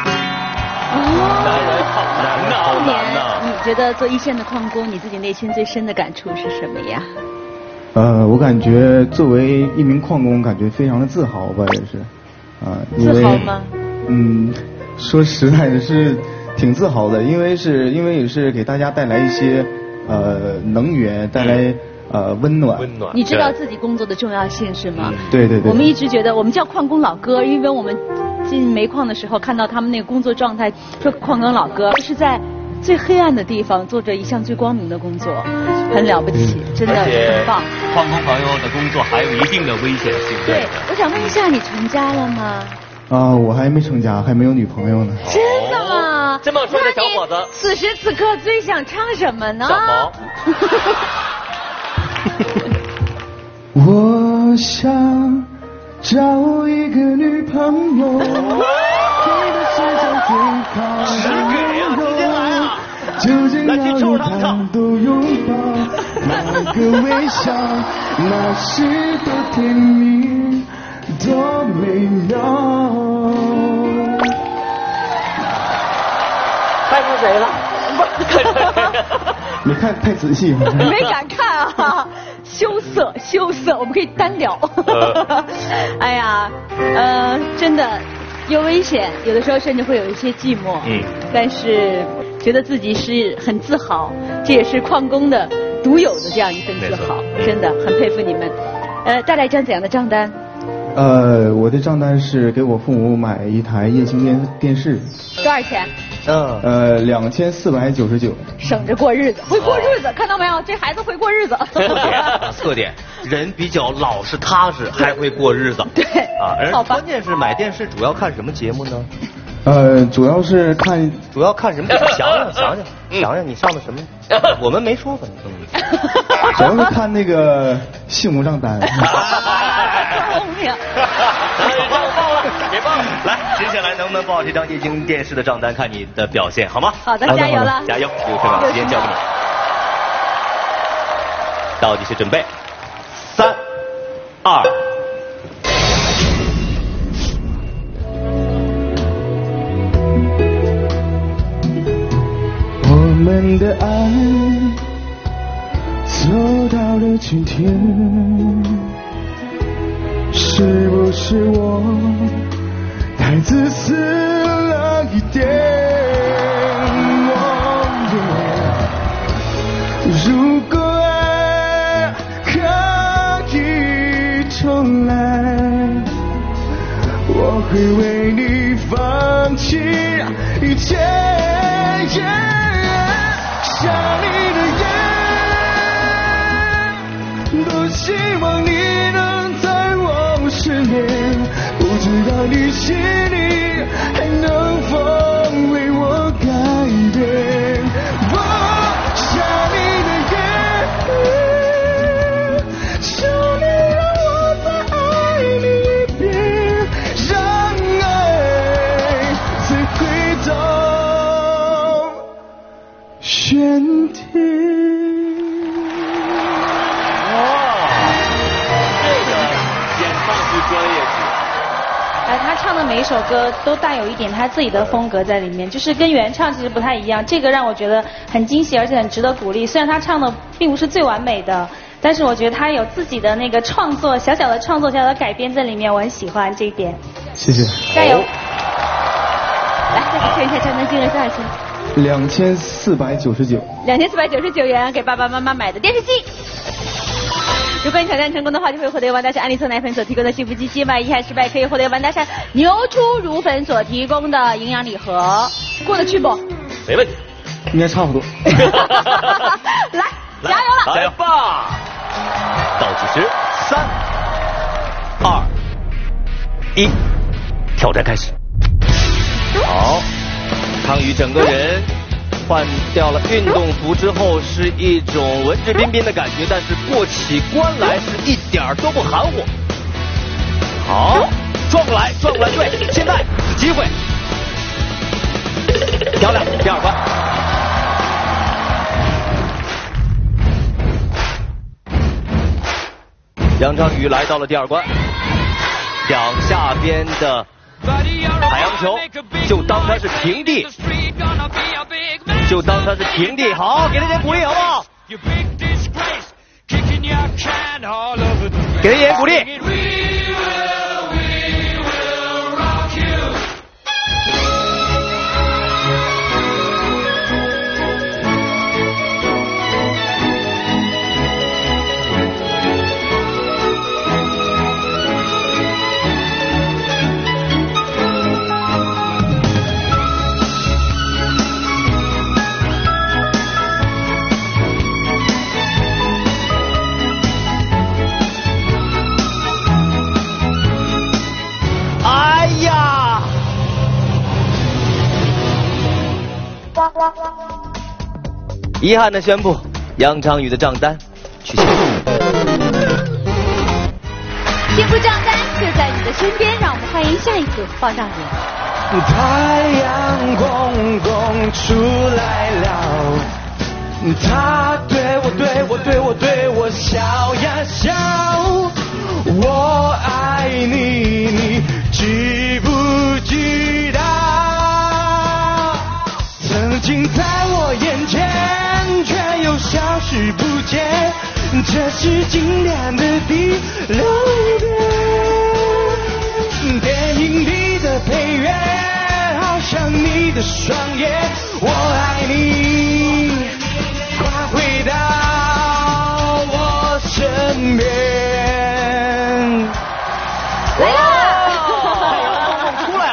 男人好难呐， 今年你觉得做一线的矿工，你自己内心最深的感触是什么呀？ 我感觉作为一名矿工，感觉非常的自豪吧，也是， 自豪吗？ 说实在的是挺自豪的，因为也是给大家带来一些能源，带来温暖。 你知道自己工作的重要性是吗？ 对。 我们一直觉得我们叫矿工老哥，因为我们进煤矿的时候看到他们那个工作状态，说矿工老哥是在最黑暗的地方做着一项最光明的工作，很了不起，真的很棒。 矿工朋友的工作还有一定的危险性。 对，我想问一下，你成家了吗？ 我还没成家，还没有女朋友呢。 真的吗？ 这么帅的小伙子， 此时此刻最想唱什么呢？ 小毛。 我想找一个女朋友，给的世界最好的温柔，就这样一趟都拥抱，那个微笑，那是多甜蜜，多美妙。 看出谁了？ 没看太仔细。 没敢看啊，羞涩，我们可以单聊。哎呀，真的有危险，有的时候甚至会有一些寂寞。但是觉得自己是很自豪，这也是矿工的独有的这样一份自豪，真的很佩服你们。大概一张怎样的账单？ 我的账单是给我父母买一台液晶电视。 多少钱 ？2499。 省着过日子，会过日子，看到没有？这孩子会过日子。 特点，人比较老实踏实，还会过日子。 对而关键是买电视主要看什么节目呢？ 主要看什么？想想，你上的什么？我们没说反正。 主要是看那个幸福账单。 聪明。 别报了，来，接下来能不能报这张液晶电视的账单？看你的表现，好吗？ 好的，加油了， 加油！60秒时间交给你，倒计时准备，3、2。 我们的爱走到了今天，是不是我太自私了一点？如果爱可以重来，我会为你放弃一切。想你的夜，多希望你能在我身边，不知道你心里还能否为我改变。我想你的夜，求你让我再爱你一遍，让爱再回到原地。 他唱的每一首歌都带有一点他自己的风格在里面，就是跟原唱其实不太一样，这个让我觉得很惊喜，而且很值得鼓励。虽然他唱的并不是最完美的，但是我觉得他有自己的那个创作，小小的创作，小小的改编在里面，我很喜欢这一点。 谢谢。 加油！来，再看一下账单金额多少钱 ？2499。 2499元给爸爸妈妈买的电视机。如果你挑战成功的话，就会获得由王大山安利送奶粉所提供的幸福机器；万一还失败，可以获得由王大山牛初乳粉所提供的营养礼盒。过得去不？ 没问题， 应该差不多。 来，加油了！ 加油吧！倒计时3、2、1，挑战开始。好，康宇整个人换掉了运动服之后，是一种文质彬彬的感觉，但是过起关来是一点都不含糊。好，转过来，对，现在机会，漂亮，第2关。杨昌宇来到了第2关，抢下边的海洋球，就当它是平地，好，给他点鼓励好不好？给他一点鼓励。遗憾的宣布，杨昌宇的账单取消。 幸福账单就在你的身边，让我们欢迎下一组报账员。 太阳公公出来了，他对我笑呀笑，我爱你，你知不知道？曾经在我眼前，却又消失不见，这是经典的第6遍。电影里的配乐，好像你你的双眼，我爱你，快回到我身边。 来啦！ 出来了。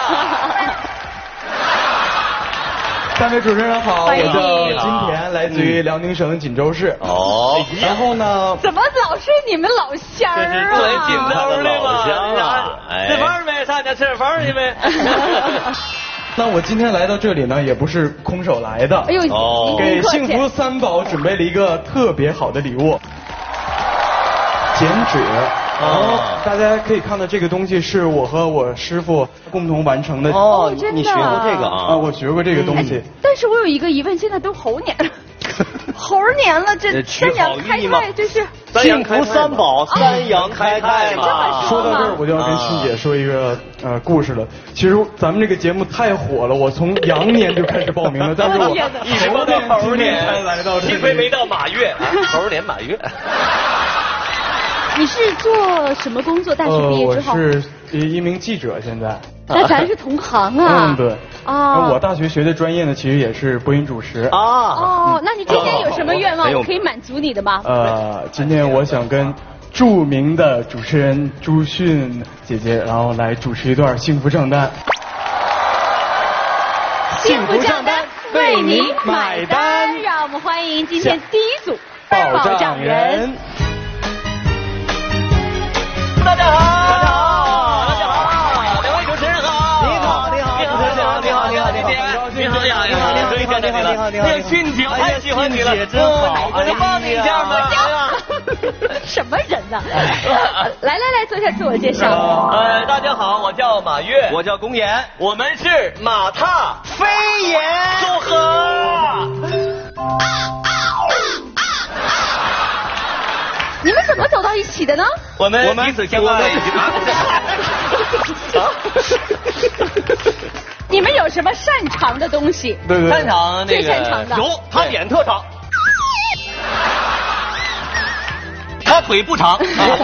三位主持人好，我欢迎叫金田，来自于辽宁省锦州市。 哦， 然后呢？ 怎么老是你们老乡儿啊？ 这是最紧张的老乡啊！ 吃饭没？上家吃饭去没？ 那我今天来到这里呢，也不是空手来的。 哎呦， 给幸福三宝准备了一个特别好的礼物——剪纸。大家可以看到这个东西是我和我师傅共同完成的。 哦，真的？ 你学过这个啊？ 我学过这个东西。 但是我有一个疑问，现在都猴年了，猴年了，这三阳开泰，这是幸福三宝，三阳开泰嘛。 说到这儿，我就要跟迅姐说一个故事了。其实咱们这个节目太火了，我从羊年就开始报名了，但是我一直报到猴年才来到这里。 幸亏没到马月，猴年马月。 你是做什么工作？大学毕业之后？ 我是一名记者，现在。 那咱是同行啊。 对。啊。我大学学的专业呢，其实也是播音主持。 啊。哦，那你今天有什么愿望，我可以满足你的吗？ 今天我想跟著名的主持人朱迅姐姐，然后来主持一段幸福账单。 幸福账单为你买单，让我们欢迎今天第一组报账人。 大家好，大家好，大家好，两位主持人好， 你好，你好，主持人好，你好，你好，你好， 你好呀，你好，你好，你好，你好，你好，迅姐，我太喜欢你了， 真好， 我就抱你一下嘛。 什么人呢？来，做一下自我介绍。 大家好，我叫马月， 我叫龚岩， 我们是马踏飞檐组合。 你们怎么走到一起的呢？ 我们彼此相爱。 你们有什么擅长的东西？ 对， 擅长那个最擅长的。 有，他脸特长，他腿不长。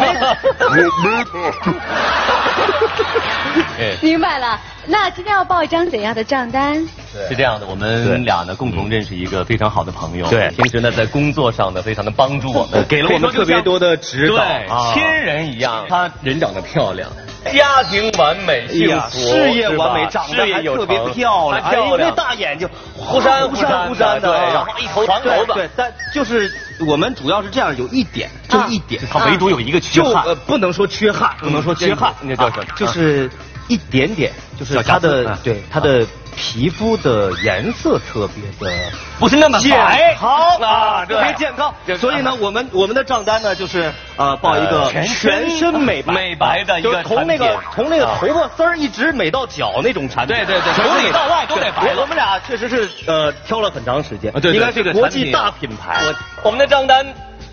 明白了。那今天要报一张怎样的账单？ 是这样的，我们俩呢共同认识一个非常好的朋友， 对， 平时呢在工作上呢非常的帮助我们， 给了我们特别多的指导， 对，亲人一样。她人长得漂亮，家庭完美幸福， 事业完美，长得还特别漂亮， 哎呦， 那大眼睛忽闪的，对，然后一头长头发， 对，但就是我们主要是这样，有一点，就一点， 他唯独有一个缺憾， 不能说缺憾，不能说缺憾， 那叫什么？ 就是一点点，就是他的对他的皮肤的颜色特别的不是那么白， 好啊，特别健康。所以呢，我们的账单呢，就是报一个全身美白的一个从那个头发丝儿一直美到脚那种产品， 对，从里到外都得白。 我们俩确实是挑了很长时间， 对， 应该是国际大品牌。 我们的账单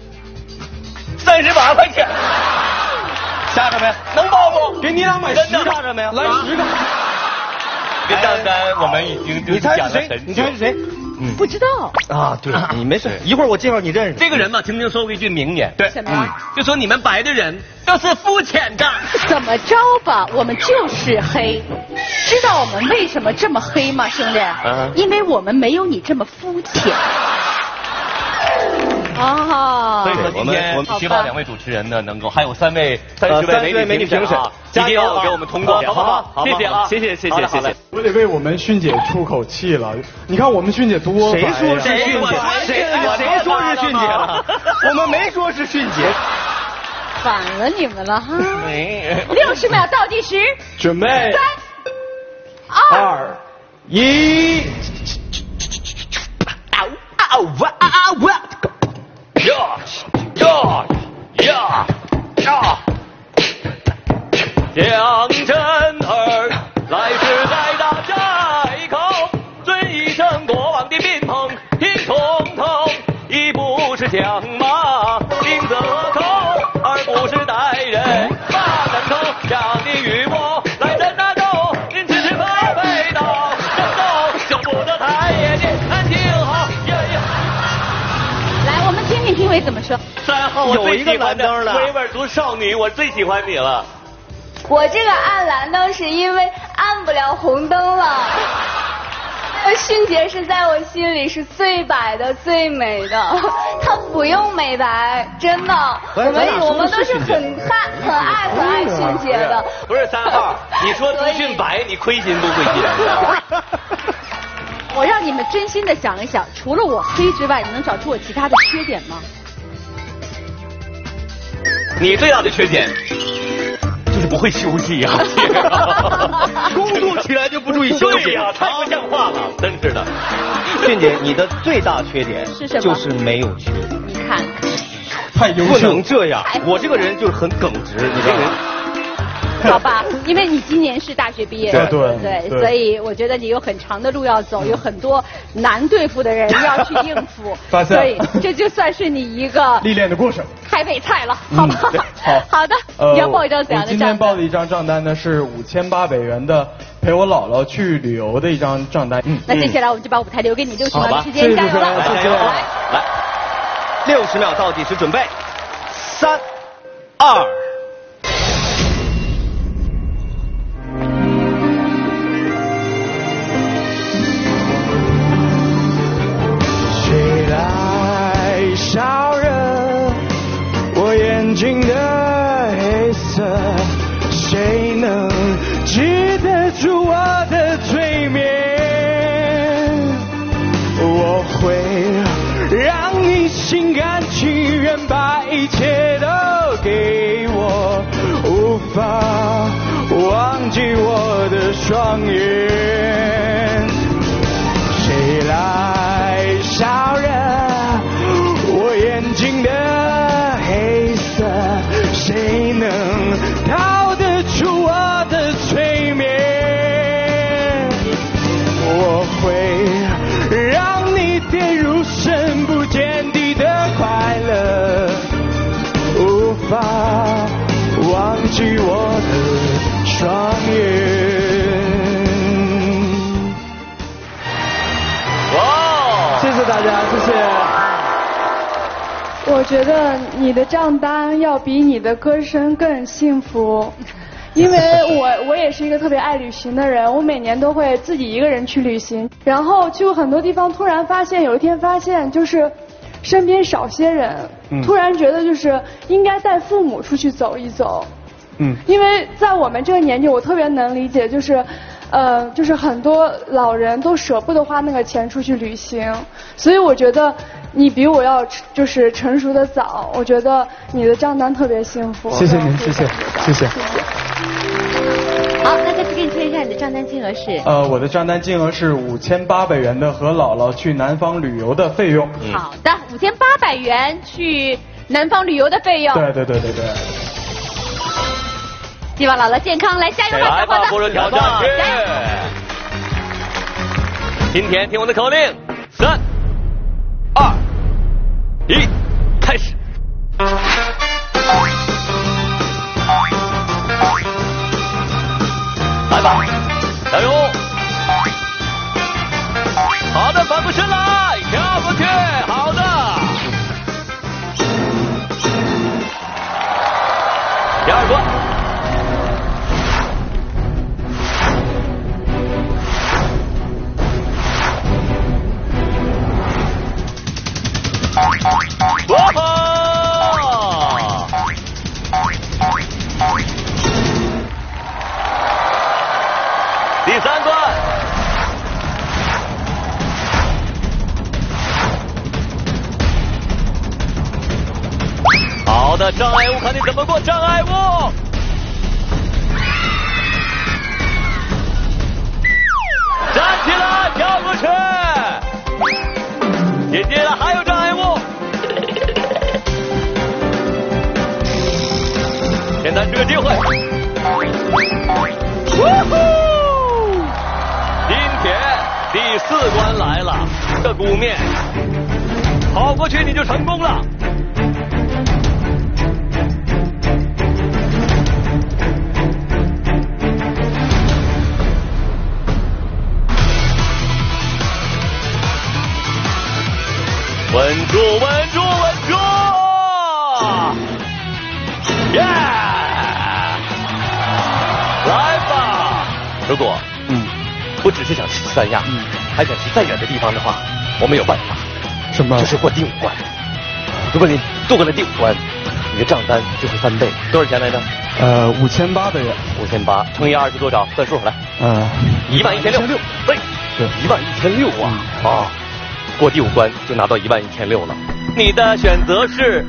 38块钱。下着没？能报不？ 给你俩买10个， 下着没？ 来10个。 这账单我们已经你猜是谁？你猜是谁？ 不知道啊，对，你没事，一会儿我介绍你认识。 这个人嘛，曾经说过一句名言， 对，什么？ 就说你们白的人都是肤浅的。 怎么着吧，我们就是黑。知道我们为什么这么黑吗，兄弟？因为我们没有你这么肤浅。哦， 所以说今天希望两位主持人呢能够，还有3位美女评审，加油给我们通过，好不好？谢谢啊，谢谢。 我得为我们迅姐出口气了。你看我们迅姐多白呀！ 谁说是迅姐？谁说是迅姐了？我们没说是迅姐。 反了你们了哈！60秒倒计时， 准备 3、2、 1。 将真儿来世在大寨口，尊一声过往的宾朋，听通通，已不是将马迎泽口，而不是待人马能头，让你与我来争那斗，您只是怕被刀，争斗就不得太爷的安静好呀。 来，我们听听评委怎么说。 3号，我最喜欢的维吾尔族少女，我最喜欢你了。 我这个按蓝灯是因为按不了红灯了。 迅姐是在我心里是最白的、最美的，她不用美白，真的。我们都是很爱迅姐的。 不是3号，你说朱迅白，你亏心不亏心？ 我让你们真心的想一想，除了我黑之外，你能找出我其他的缺点吗？ 你最大的缺点就是不会休息呀、 工作起来就不注意休息呀、太不像话了，真是的。 迅姐，你的最大缺点是什么？ 就是没有趣。 你看， 太优秀， 不能这样。我这个人就是很耿直，你这个人。 好吧，因为你今年是大学毕业的， 对， 所以我觉得你有很长的路要走，有很多难对付的人要去应付，所以这就算是你一个历练的过程。 开胃菜了，好不好？好的，你要报一张怎样的账单？ 我今天报的一张账单呢是5800元的陪我姥姥去旅游的一张账单。 那接下来我们就把舞台留给你60秒的时间，加油了！ 加油！来，60秒倒计时，准备，3、2。 谁来烧热我眼睛的黑色？谁能治得住我的催眠？我会让你心甘情愿把一切都给我，无法忘记我的双眼。谁来烧热我眼睛的黑色？谁能逃得出我的催眠？我会让你跌入深不见底的快乐，无法忘记我的双眼。谢谢大家，谢谢。 我觉得你的账单要比你的歌声更幸福，因为我也是一个特别爱旅行的人，我每年都会自己一个人去旅行，然后去很多地方，突然发现有一天发现就是身边少些人，突然觉得就是应该带父母出去走一走。因为在我们这个年纪，我特别能理解，就是很多老人都舍不得花那个钱出去旅行，所以我觉得你比我要就是成熟的早，我觉得你的账单特别幸福。 谢谢您，谢谢。 好，那再次给你确认一下你的账单金额是？ 我的账单金额是5800元的和姥姥去南方旅游的费用。 好的，5800元去南方旅游的费用。 对。 希望姥姥健康，来加油吧， 来吧，不如挑战去！ 加油！ 今天听我的口令，3、2、1，开始！来吧，加油！好的，翻过身来，跳过去，好的。第二关。第3关，好的，障碍物看你怎么过障碍物。站起来，跳过去。紧接着还有障碍物。现在是个机会。今天第4关来了，这鼓面跑过去你就成功了。稳住，稳住，稳住！耶！来吧！如果不只是想吃3样， 还想去再远的地方的话，我们有办法。 什么？ 就是过第5关。如果你度过了第5关，你的账单就会翻倍。多少钱来着 ？5800的呀。 5800乘以2是多少？算数来。11600。对，11600啊！啊，过第5关就拿到11600了。你的选择是？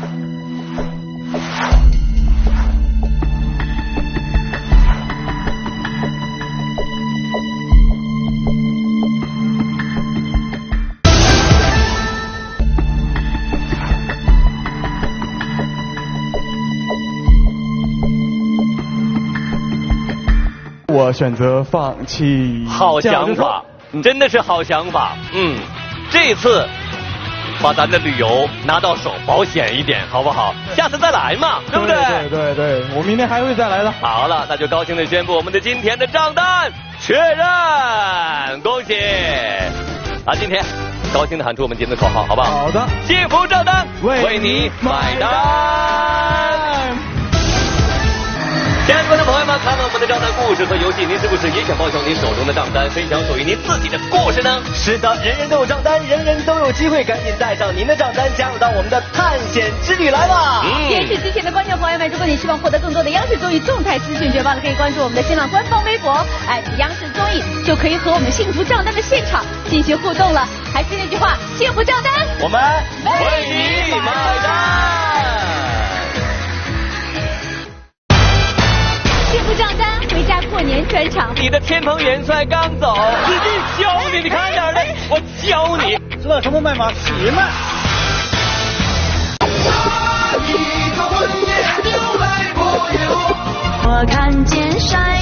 我选择放弃。 好想法，真的是好想法。这次把咱的旅游拿到手，保险一点，好不好？下次再来嘛，对不对？ 对，我明天还会再来的。 好了，那就高兴的宣布我们的今天的账单确认，恭喜！今天高兴的喊出我们今天的口号，好不好？ 好的， 幸福账单为你买单。亲爱的观众朋友们，看完我们的账单故事和游戏，您是不是也想报销您手中的账单，分享属于您自己的故事呢？ 是的，人人都有账单，人人都有机会，赶紧带上您的账单，加入到我们的探险之旅来吧！ 电视机前的观众朋友们，如果你希望获得更多的央视综艺动态资讯，别忘了可以关注我们的新浪官方微博，央视综艺，就可以和我们幸福账单的现场进行互动了。还是那句话，幸福账单， 我们为你买单。 幸福账单，回家过年专场。 你的天蓬元帅刚走，使劲教你，你看点的，我教你。 这什么卖马匹卖？ 我看见山。